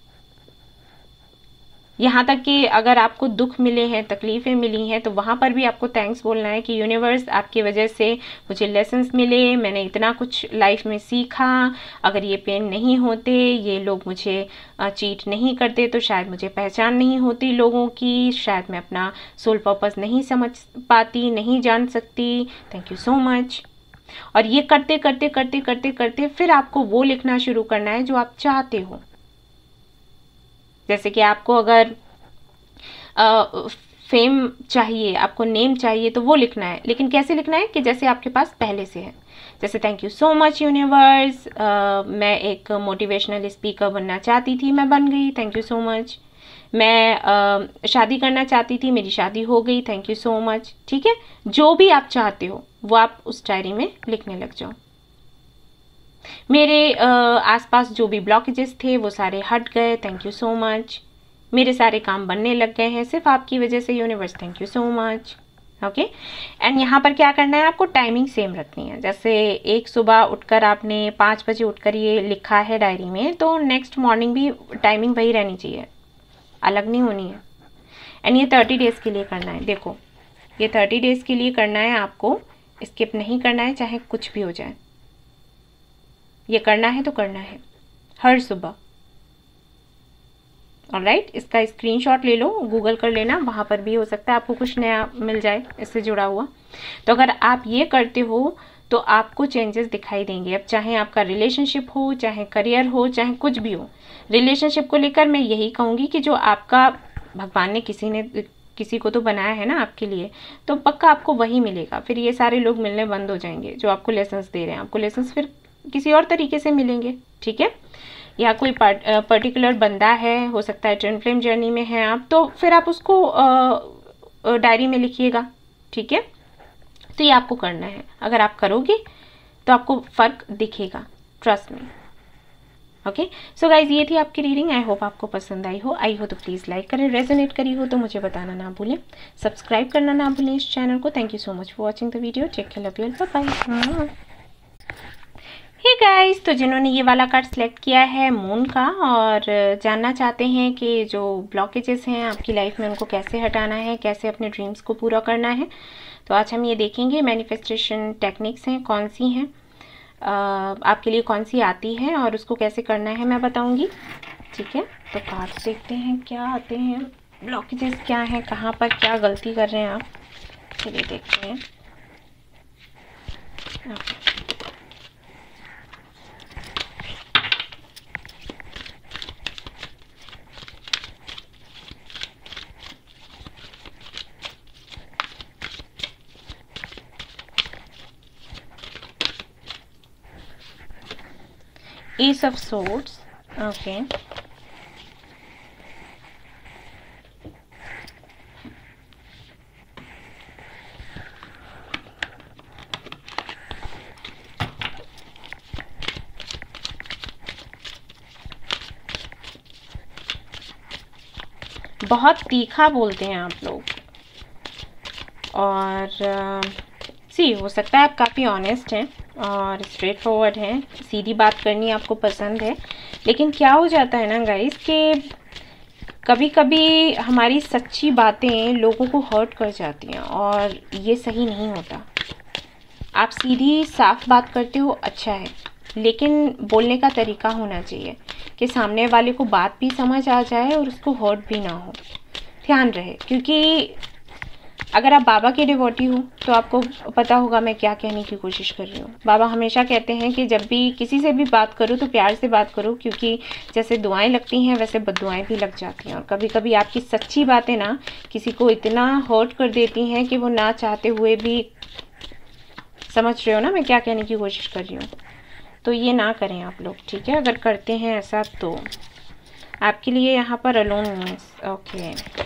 यहाँ तक कि अगर आपको दुख मिले हैं, तकलीफ़ें मिली हैं, तो वहाँ पर भी आपको थैंक्स बोलना है कि यूनिवर्स आपकी वजह से मुझे लेसन्स मिले, मैंने इतना कुछ लाइफ में सीखा, अगर ये पेन नहीं होते, ये लोग मुझे चीट नहीं करते, तो शायद मुझे पहचान नहीं होती लोगों की, शायद मैं अपना सोल पर्पस नहीं समझ पाती, नहीं जान सकती, थैंक यू सो मच। और ये करते करते करते करते करते फिर आपको वो लिखना शुरू करना है जो आप चाहते हो। जैसे कि आपको अगर आ, फेम चाहिए, आपको नेम चाहिए, तो वो लिखना है, लेकिन कैसे लिखना है कि जैसे आपके पास पहले से है। जैसे thank you so much universe, मैं एक मोटिवेशनल स्पीकर बनना चाहती थी, मैं बन गई, थैंक यू सो मच। मैं आ, शादी करना चाहती थी, मेरी शादी हो गई, थैंक यू सो मच, ठीक है। जो भी आप चाहते हो वो आप उस डायरी में लिखने लग जाओ। मेरे आसपास जो भी ब्लॉकेजेस थे वो सारे हट गए, थैंक यू सो मच। मेरे सारे काम बनने लग गए हैं सिर्फ आपकी वजह से universe, thank you so much, okay. And यहाँ पर क्या करना है, आपको टाइमिंग सेम रखनी है। जैसे एक सुबह उठकर आपने पाँच बजे उठकर ये लिखा है डायरी में, तो नेक्स्ट मॉर्निंग भी टाइमिंग वही रहनी चाहिए, अलग नहीं होनी है। एंड ये थर्टी डेज के लिए करना है। देखो ये थर्टी डेज़ के लिए करना है आपको, स्किप नहीं करना है चाहे कुछ भी हो जाए। ये करना है तो करना है हर सुबह। ऑलराइट, इसका स्क्रीनशॉट ले लो, गूगल कर लेना, वहाँ पर भी हो सकता है आपको कुछ नया मिल जाए इससे जुड़ा हुआ। तो अगर आप ये करते हो तो आपको चेंजेस दिखाई देंगे। अब चाहे आपका रिलेशनशिप हो, चाहे करियर हो, चाहे कुछ भी हो। रिलेशनशिप को लेकर मैं यही कहूँगी कि जो आपका भगवान ने किसी ने किसी को तो बनाया है ना आपके लिए, तो पक्का आपको वही मिलेगा। फिर ये सारे लोग मिलने बंद हो जाएंगे जो आपको लेसन्स दे रहे हैं। आपको लेसन्स फिर किसी और तरीके से मिलेंगे, ठीक है। या कोई पर्टिकुलर बंदा है, हो सकता है ट्विन फ्लेम जर्नी में है आप, तो फिर आप उसको डायरी में लिखिएगा, ठीक है। तो ये आपको करना है, अगर आप करोगे तो आपको फ़र्क दिखेगा, trust me. Okay, so guys ये थी आपकी रीडिंग। आई होप आपको पसंद आई हो। आई हो तो प्लीज़ लाइक करें, रेजोनेट करी हो तो मुझे बताना ना भूलें, सब्सक्राइब करना ना भूलें इस चैनल को। Thank you so much for watching the video. Take care, love you all, bye bye. Hey guys, तो जिन्होंने ये वाला कार्ड सेलेक्ट किया है मून का और जानना चाहते हैं कि जो ब्लॉकेजेस हैं आपकी लाइफ में उनको कैसे हटाना है, कैसे अपने ड्रीम्स को पूरा करना है, तो आज हम ये देखेंगे मैनिफेस्टेशन टेक्निक्स हैं कौन सी हैं, आपके लिए कौन सी आती है और उसको कैसे करना है मैं बताऊंगी, ठीक है। तो कार्ड्स देखते हैं क्या आते हैं, ब्लॉकेजेस क्या हैं, कहाँ पर क्या गलती कर रहे हैं आप, चलिए देखते हैं। okay. Ace of Swords, okay. बहुत तीखा बोलते हैं आप लोग और सी हो सकता है आप काफ़ी ऑनेस्ट हैं और स्ट्रेट फॉरवर्ड हैं, सीधी बात करनी आपको पसंद है। लेकिन क्या हो जाता है ना गाइस कि कभी कभी हमारी सच्ची बातें लोगों को हर्ट कर जाती हैं और ये सही नहीं होता। आप सीधी साफ बात करते हो, अच्छा है, लेकिन बोलने का तरीका होना चाहिए कि सामने वाले को बात भी समझ आ जाए और उसको हर्ट भी ना हो, ध्यान रहे। क्योंकि अगर आप बाबा के डिवोटी हो तो आपको पता होगा मैं क्या कहने की कोशिश कर रही हूँ। बाबा हमेशा कहते हैं कि जब भी किसी से भी बात करो तो प्यार से बात करो, क्योंकि जैसे दुआएं लगती हैं वैसे बददुआएं भी लग जाती हैं। और कभी कभी आपकी सच्ची बातें ना किसी को इतना हर्ट कर देती हैं कि वो ना चाहते हुए भी, समझ रहे हो ना मैं क्या कहने की कोशिश कर रही हूँ, तो ये ना करें आप लोग, ठीक है। अगर करते हैं ऐसा तो आपके लिए यहाँ पर alone means, okay,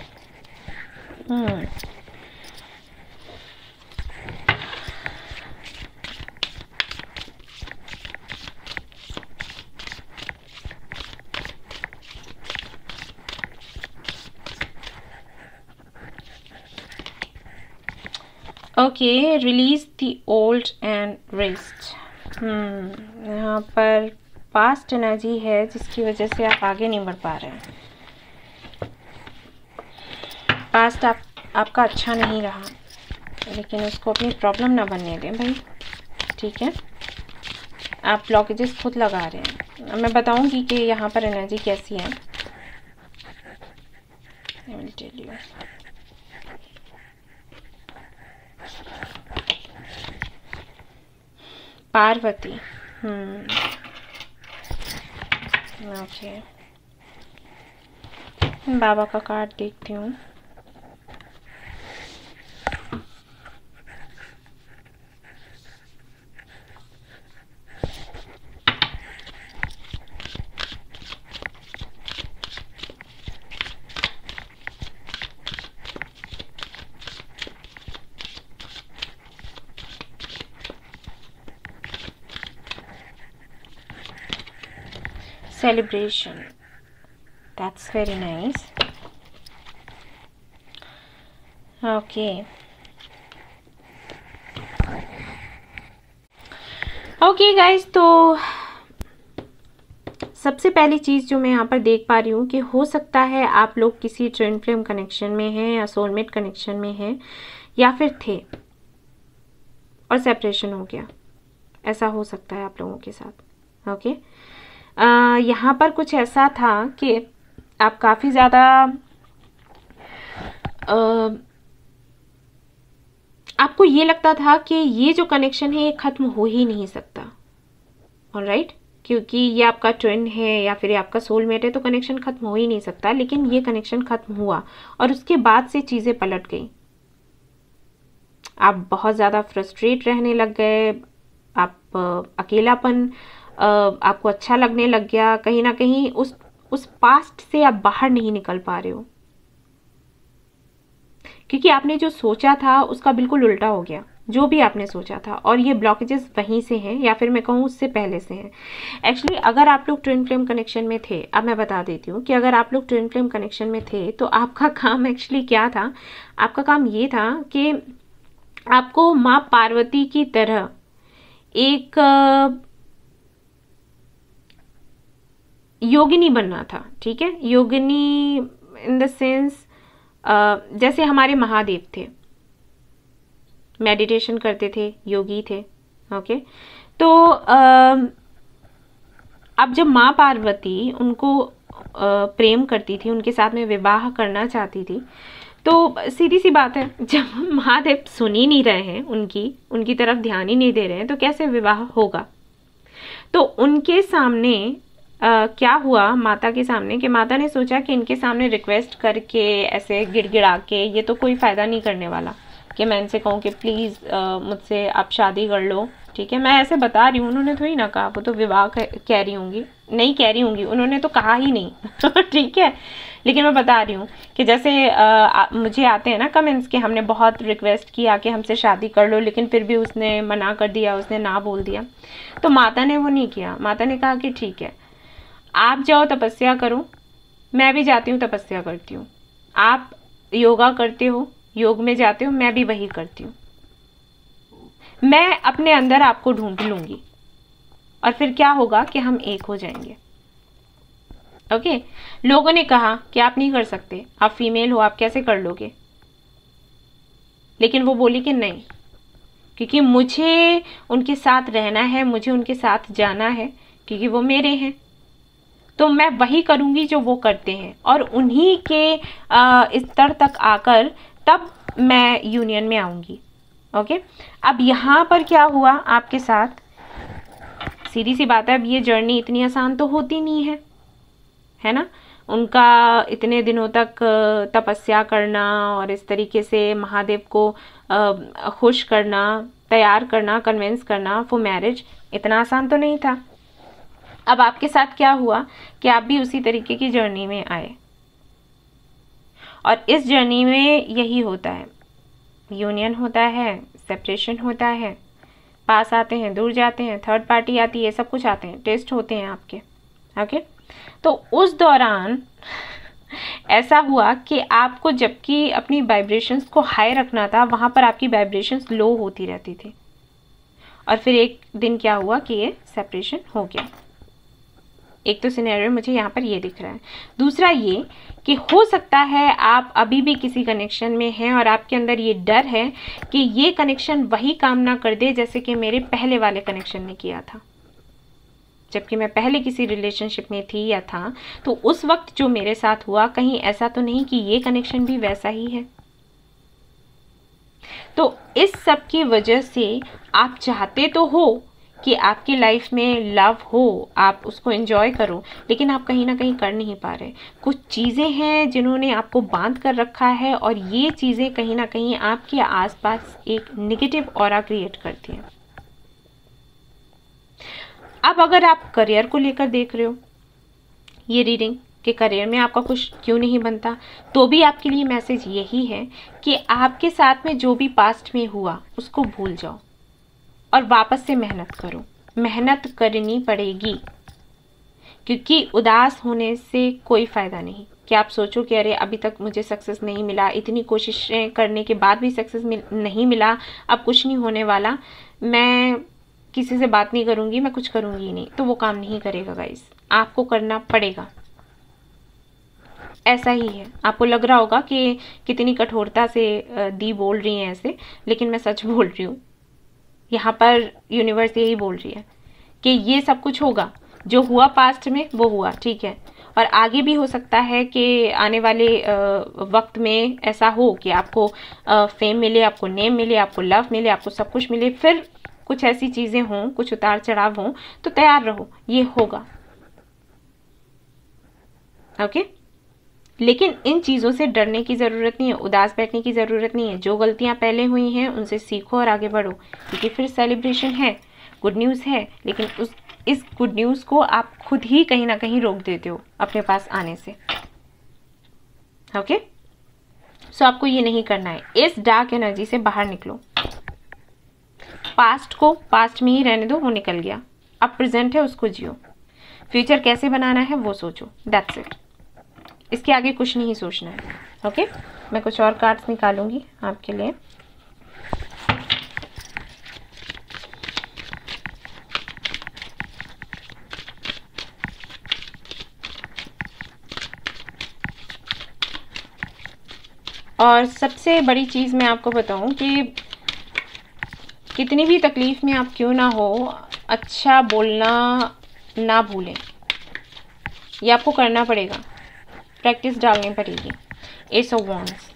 hmm okay, release the old and rest. Hmm यहाँ पर पास्ट एनर्जी है जिसकी वजह से आप आगे नहीं बढ़ पा रहे हैं। पास्ट आप आपका अच्छा नहीं रहा, लेकिन उसको अपनी प्रॉब्लम ना बनने दें भाई, ठीक है। आप ब्लॉकेजेस खुद लगा रहे हैं। अब मैं बताऊंगी कि यहाँ पर एनर्जी कैसी है। I will tell you. Parvati, hmm okay, बाबा का कार्ड देखती हूँ। Celebration, that's very nice. Okay. Okay guys, तो सबसे पहली चीज़ जो मैं यहाँ पर देख पा रही हूँ कि हो सकता है आप लोग किसी ट्विन फ्लेम कनेक्शन में हैं या सोलमेट कनेक्शन में हैं, या फिर थे और सेपरेशन हो गया, ऐसा हो सकता है आप लोगों के साथ। ओके, यहाँ पर कुछ ऐसा था कि आप काफ़ी ज़्यादा आपको ये लगता था कि ये जो कनेक्शन है ये ख़त्म हो ही नहीं सकता। ऑलराइट, क्योंकि ये आपका ट्विन है या फिर ये आपका सोलमेट है, तो कनेक्शन ख़त्म हो ही नहीं सकता। लेकिन ये कनेक्शन ख़त्म हुआ और उसके बाद से चीज़ें पलट गई। आप बहुत ज़्यादा फ्रस्ट्रेट रहने लग गए, आप अकेलापन आपको अच्छा लगने लग गया। कहीं ना कहीं उस उस पास्ट से आप बाहर नहीं निकल पा रहे हो, क्योंकि आपने जो सोचा था उसका बिल्कुल उल्टा हो गया, जो भी आपने सोचा था। और ये ब्लॉकेजेस वहीं से हैं, या फिर मैं कहूँ उससे पहले से हैं। एक्चुअली अगर आप लोग ट्विन फ्लेम कनेक्शन में थे, अब मैं बता देती हूँ कि अगर आप लोग ट्विन फ्लेम कनेक्शन में थे तो आपका काम एक्चुअली क्या था। आपका काम ये था कि आपको माँ पार्वती की तरह एक योगिनी बनना था। ठीक है, योगिनी इन द सेंस जैसे हमारे महादेव थे, मेडिटेशन करते थे, योगी थे। ओके, तो अब जब माँ पार्वती उनको प्रेम करती थी, उनके साथ में विवाह करना चाहती थी, तो सीधी सी बात है, जब महादेव सुन ही नहीं रहे हैं, उनकी उनकी तरफ ध्यान ही नहीं दे रहे हैं, तो कैसे विवाह होगा। तो उनके सामने Uh, क्या हुआ माता के सामने, कि माता ने सोचा कि इनके सामने रिक्वेस्ट करके ऐसे गिड़गिड़ा के ये तो कोई फ़ायदा नहीं करने वाला, कि मैं इनसे कहूँ कि प्लीज़ uh, मुझसे आप शादी कर लो। ठीक है, मैं ऐसे बता रही हूँ, उन्होंने थोड़ी ना कहा, वो तो विवाह कह रही होंगी, नहीं कह रही होंगी, उन्होंने तो कहा ही नहीं। ठीक है, लेकिन मैं बता रही हूँ कि जैसे आ, मुझे आते हैं ना कमेंट्स कि हमने बहुत रिक्वेस्ट किया कि हमसे शादी कर लो, लेकिन फिर भी उसने मना कर दिया, उसने ना बोल दिया। तो माता ने वो नहीं किया, माता ने कहा कि ठीक है, आप जाओ तपस्या करो, मैं भी जाती हूँ तपस्या करती हूँ। आप योगा करते हो, योग में जाते हो, मैं भी वही करती हूँ। मैं अपने अंदर आपको ढूंढ लूंगी और फिर क्या होगा कि हम एक हो जाएंगे। ओके, लोगों ने कहा कि आप नहीं कर सकते, आप फीमेल हो, आप कैसे कर लोगे। लेकिन वो बोली कि नहीं, क्योंकि मुझे उनके साथ रहना है, मुझे उनके साथ जाना है, क्योंकि वो मेरे हैं, तो मैं वही करूंगी जो वो करते हैं। और उन्हीं के स्तर तक आकर तब मैं यूनियन में आऊंगी। ओके, अब यहाँ पर क्या हुआ आपके साथ, सीधी सी बात है, अब ये जर्नी इतनी आसान तो होती नहीं है, है ना। उनका इतने दिनों तक तपस्या करना और इस तरीके से महादेव को खुश करना, तैयार करना, कन्विंस करना फॉर मैरिज, इतना आसान तो नहीं था। अब आपके साथ क्या हुआ कि आप भी उसी तरीके की जर्नी में आए, और इस जर्नी में यही होता है, यूनियन होता है, सेपरेशन होता है, पास आते हैं, दूर जाते हैं, थर्ड पार्टी आती है, सब कुछ आते हैं, टेस्ट होते हैं आपके। ओके, तो उस दौरान ऐसा हुआ कि आपको जबकि अपनी वाइब्रेशंस को हाई रखना था, वहाँ पर आपकी वाइब्रेशंस लो होती रहती थी, और फिर एक दिन क्या हुआ कि ये सेपरेशन हो गया। एक तो सिनेरियो मुझे यहाँ पर ये दिख रहा है। दूसरा ये कि हो सकता है आप अभी भी किसी कनेक्शन में हैं और आपके अंदर ये डर है कि ये कनेक्शन वही काम ना कर दे जैसे कि मेरे पहले वाले कनेक्शन ने किया था। जबकि मैं पहले किसी रिलेशनशिप में थी या था, तो उस वक्त जो मेरे साथ हुआ, कहीं ऐसा तो नहीं कि ये कनेक्शन भी वैसा ही है। तो इस सब की वजह से आप चाहते तो हो कि आपकी लाइफ में लव हो, आप उसको एंजॉय करो, लेकिन आप कहीं ना कहीं कर नहीं पा रहे। कुछ चीज़ें हैं जिन्होंने आपको बांध कर रखा है, और ये चीज़ें कहीं ना कहीं आपके आसपास एक नेगेटिव ऑरा क्रिएट करती हैं। अब अगर आप करियर को लेकर देख रहे हो ये रीडिंग कि करियर में आपका कुछ क्यों नहीं बनता, तो भी आपके लिए मैसेज यही है कि आपके साथ में जो भी पास्ट में हुआ उसको भूल जाओ और वापस से मेहनत करो। मेहनत करनी पड़ेगी, क्योंकि उदास होने से कोई फ़ायदा नहीं कि आप सोचो कि अरे अभी तक मुझे सक्सेस नहीं मिला, इतनी कोशिशें करने के बाद भी सक्सेस मिल, नहीं मिला, अब कुछ नहीं होने वाला, मैं किसी से बात नहीं करूँगी, मैं कुछ करूँगी नहीं, तो वो काम नहीं करेगा गाइस, आपको करना पड़ेगा। ऐसा ही है। आपको लग रहा होगा कि कितनी कठोरता से दी बोल रही हैं ऐसे, लेकिन मैं सच बोल रही हूँ। यहाँ पर यूनिवर्स यही बोल रही है कि ये सब कुछ होगा, जो हुआ पास्ट में वो हुआ, ठीक है, और आगे भी हो सकता है कि आने वाले वक्त में ऐसा हो कि आपको फेम मिले, आपको नेम मिले, आपको लव मिले, आपको सब कुछ मिले, फिर कुछ ऐसी चीजें हों, कुछ उतार चढ़ाव हों, तो तैयार रहो, ये होगा। ओके, लेकिन इन चीजों से डरने की जरूरत नहीं है, उदास बैठने की जरूरत नहीं है। जो गलतियां पहले हुई हैं उनसे सीखो और आगे बढ़ो, क्योंकि फिर सेलिब्रेशन है, गुड न्यूज है, लेकिन उस इस गुड न्यूज को आप खुद ही कहीं ना कहीं रोक देते हो अपने पास आने से। ओके, सो आपको ये नहीं करना है। इस डार्क एनर्जी से बाहर निकलो। पास्ट को पास्ट में ही रहने दो, वो निकल गया। अब प्रेजेंट है, उसको जियो। फ्यूचर कैसे बनाना है वो सोचो, दैट्स इट। इसके आगे कुछ नहीं सोचना है। ओके, मैं कुछ और कार्ड्स निकालूंगी आपके लिए। और सबसे बड़ी चीज मैं आपको बताऊं कि कितनी भी तकलीफ में आप क्यों ना हो, अच्छा बोलना ना भूलें। ये आपको करना पड़ेगा, प्रैक्टिस डालनी पड़ेगी। Ace of wands,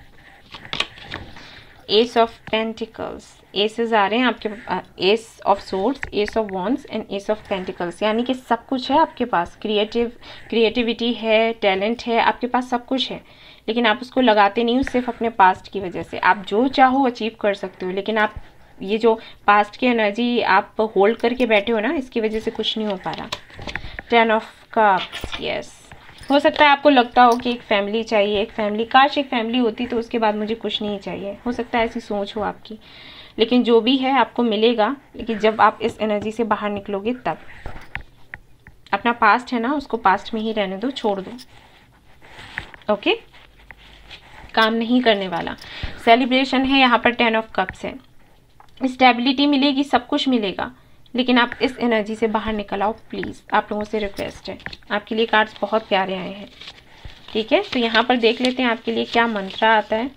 ace of pentacles, aces आ रहे हैं आपके, ace of swords, ace of wands and ace of pentacles, यानी कि सब कुछ है आपके पास। क्रिएटिव क्रिएटिविटी है, टैलेंट है, आपके पास सब कुछ है, लेकिन आप उसको लगाते नहीं हो सिर्फ अपने पास्ट की वजह से। आप जो चाहो अचीव कर सकते हो, लेकिन आप ये जो पास्ट की एनर्जी आप होल्ड करके बैठे हो ना, इसकी वजह से कुछ नहीं हो पा रहा। टेन ऑफ कप्स, यस, हो सकता है आपको लगता हो कि एक फैमिली चाहिए, एक फैमिली, काश एक फैमिली होती तो उसके बाद मुझे कुछ नहीं चाहिए। हो सकता है ऐसी सोच हो आपकी, लेकिन जो भी है आपको मिलेगा। लेकिन जब आप इस एनर्जी से बाहर निकलोगे तब। अपना पास्ट है ना, उसको पास्ट में ही रहने दो, छोड़ दो। ओके, काम नहीं करने वाला। सेलिब्रेशन है यहाँ पर, टेन ऑफ कप्स है, स्टेबिलिटी मिलेगी, सब कुछ मिलेगा, लेकिन आप इस एनर्जी से बाहर निकल आओ प्लीज़। आप लोगों से रिक्वेस्ट है, आपके लिए कार्ड्स बहुत प्यारे आए हैं, ठीक है। तो यहाँ पर देख लेते हैं आपके लिए क्या मंत्र आता है।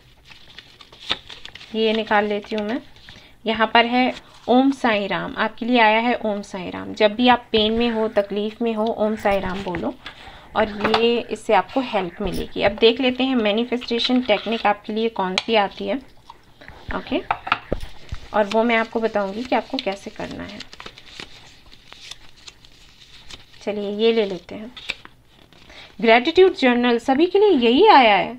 ये निकाल लेती हूँ मैं। यहाँ पर है ओम साई राम, आपके लिए आया है ओम साई राम। जब भी आप पेन में हो, तकलीफ में हो, ओम साई राम बोलो और ये इससे आपको हेल्प मिलेगी। अब देख लेते हैं मैनिफेस्टेशन टेक्निक आपके लिए कौन सी आती है। ओके, और वो मैं आपको बताऊंगी कि आपको कैसे करना है। चलिए ये ले लेते हैं। ग्रेटिट्यूड जर्नल सभी के लिए यही आया है।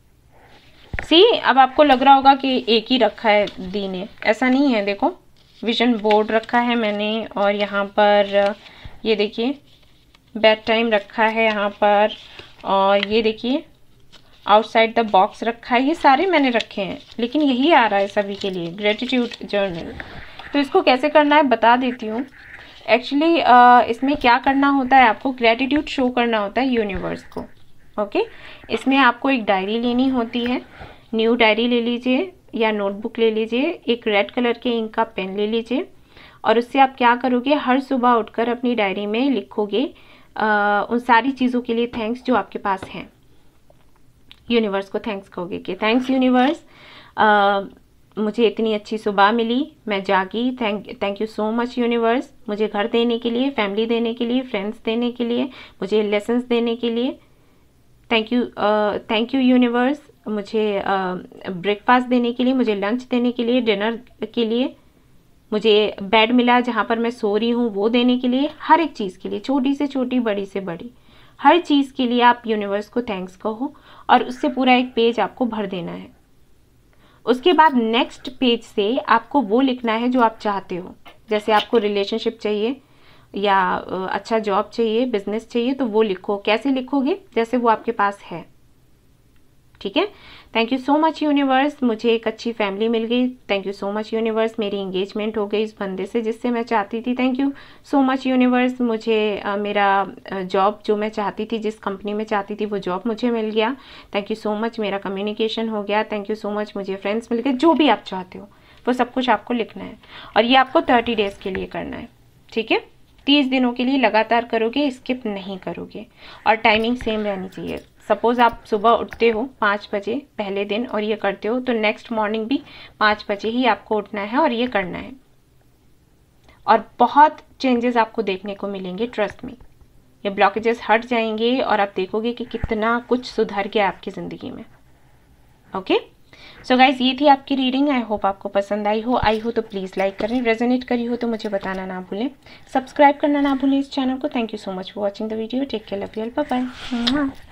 सी, अब आपको लग रहा होगा कि एक ही रखा है दी ने, ऐसा नहीं है। देखो, विजन बोर्ड रखा है मैंने, और यहाँ पर ये देखिए बेड टाइम रखा है यहाँ पर, और ये देखिए आउटसाइड द बॉक्स रखा है। ये सारे मैंने रखे हैं, लेकिन यही आ रहा है सभी के लिए, ग्रेटिट्यूड जर्नल। तो इसको कैसे करना है बता देती हूँ। एक्चुअली इसमें क्या करना होता है, आपको ग्रेटिट्यूड शो करना होता है यूनिवर्स को। ओके, इसमें आपको एक डायरी लेनी होती है, न्यू डायरी ले लीजिए या नोटबुक ले लीजिए, एक रेड कलर के इंक का पेन ले लीजिए, और उससे आप क्या करोगे, हर सुबह उठकर अपनी डायरी में लिखोगे आ, उन सारी चीज़ों के लिए थैंक्स जो आपके पास हैं। यूनिवर्स को थैंक्स कहोगे कि थैंक्स यूनिवर्स, मुझे इतनी अच्छी सुबह मिली, मैं जागी, thank thank you so much universe, मुझे घर देने के लिए, फैमिली देने के लिए, फ्रेंड्स देने के लिए, मुझे लेसन्स देने के लिए, thank you thank you universe, मुझे ब्रेकफास्ट uh, देने के लिए, मुझे लंच देने के लिए, डिनर के लिए, मुझे बेड मिला जहाँ पर मैं सो रही हूँ वो देने के लिए, हर एक चीज़ के लिए, छोटी से छोटी, बड़ी से बड़ी, हर चीज़ के लिए आप यूनिवर्स को थैंक्स कहो, और उससे पूरा एक पेज आपको भर देना है। उसके बाद नेक्स्ट पेज से आपको वो लिखना है जो आप चाहते हो। जैसे आपको रिलेशनशिप चाहिए या अच्छा जॉब चाहिए, बिजनेस चाहिए, तो वो लिखो। कैसे लिखोगे, जैसे वो आपके पास है, ठीक है। Thank you so much universe, मुझे एक अच्छी फैमिली मिल गई। Thank you so much universe, मेरी एंगेजमेंट हो गई इस बंदे से जिससे मैं चाहती थी। Thank you so much universe, मुझे uh, मेरा जॉब जो मैं चाहती थी, जिस कंपनी में चाहती थी, वो जॉब मुझे मिल गया। थैंक यू सो मच, मेरा कम्युनिकेशन हो गया। थैंक यू सो मच, मुझे फ्रेंड्स मिल गए। जो भी आप चाहते हो वो सब कुछ आपको लिखना है, और ये आपको थर्टी डेज के लिए करना है, ठीक है। तीस दिनों के लिए लगातार करोगे, स्किप नहीं करोगे, और टाइमिंग सेम रहनी चाहिए। सपोज़ आप सुबह उठते हो पाँच बजे पहले दिन और ये करते हो, तो नेक्स्ट मॉर्निंग भी पाँच बजे ही आपको उठना है और ये करना है, और बहुत चेंजेस आपको देखने को मिलेंगे। ट्रस्ट में, ये ब्लॉकेजेस हट जाएंगे और आप देखोगे कि कितना कुछ सुधर गया आपकी ज़िंदगी में। ओके सो गाइज, ये थी आपकी रीडिंग। आई होप आपको पसंद आई हो। आई हो तो प्लीज़ लाइक करें, रेजोनेट करी हो तो मुझे बताना ना भूलें, सब्सक्राइब करना ना भूलें इस चैनल को। Thank you so much for watching the video. Take care, love you all, bye bye.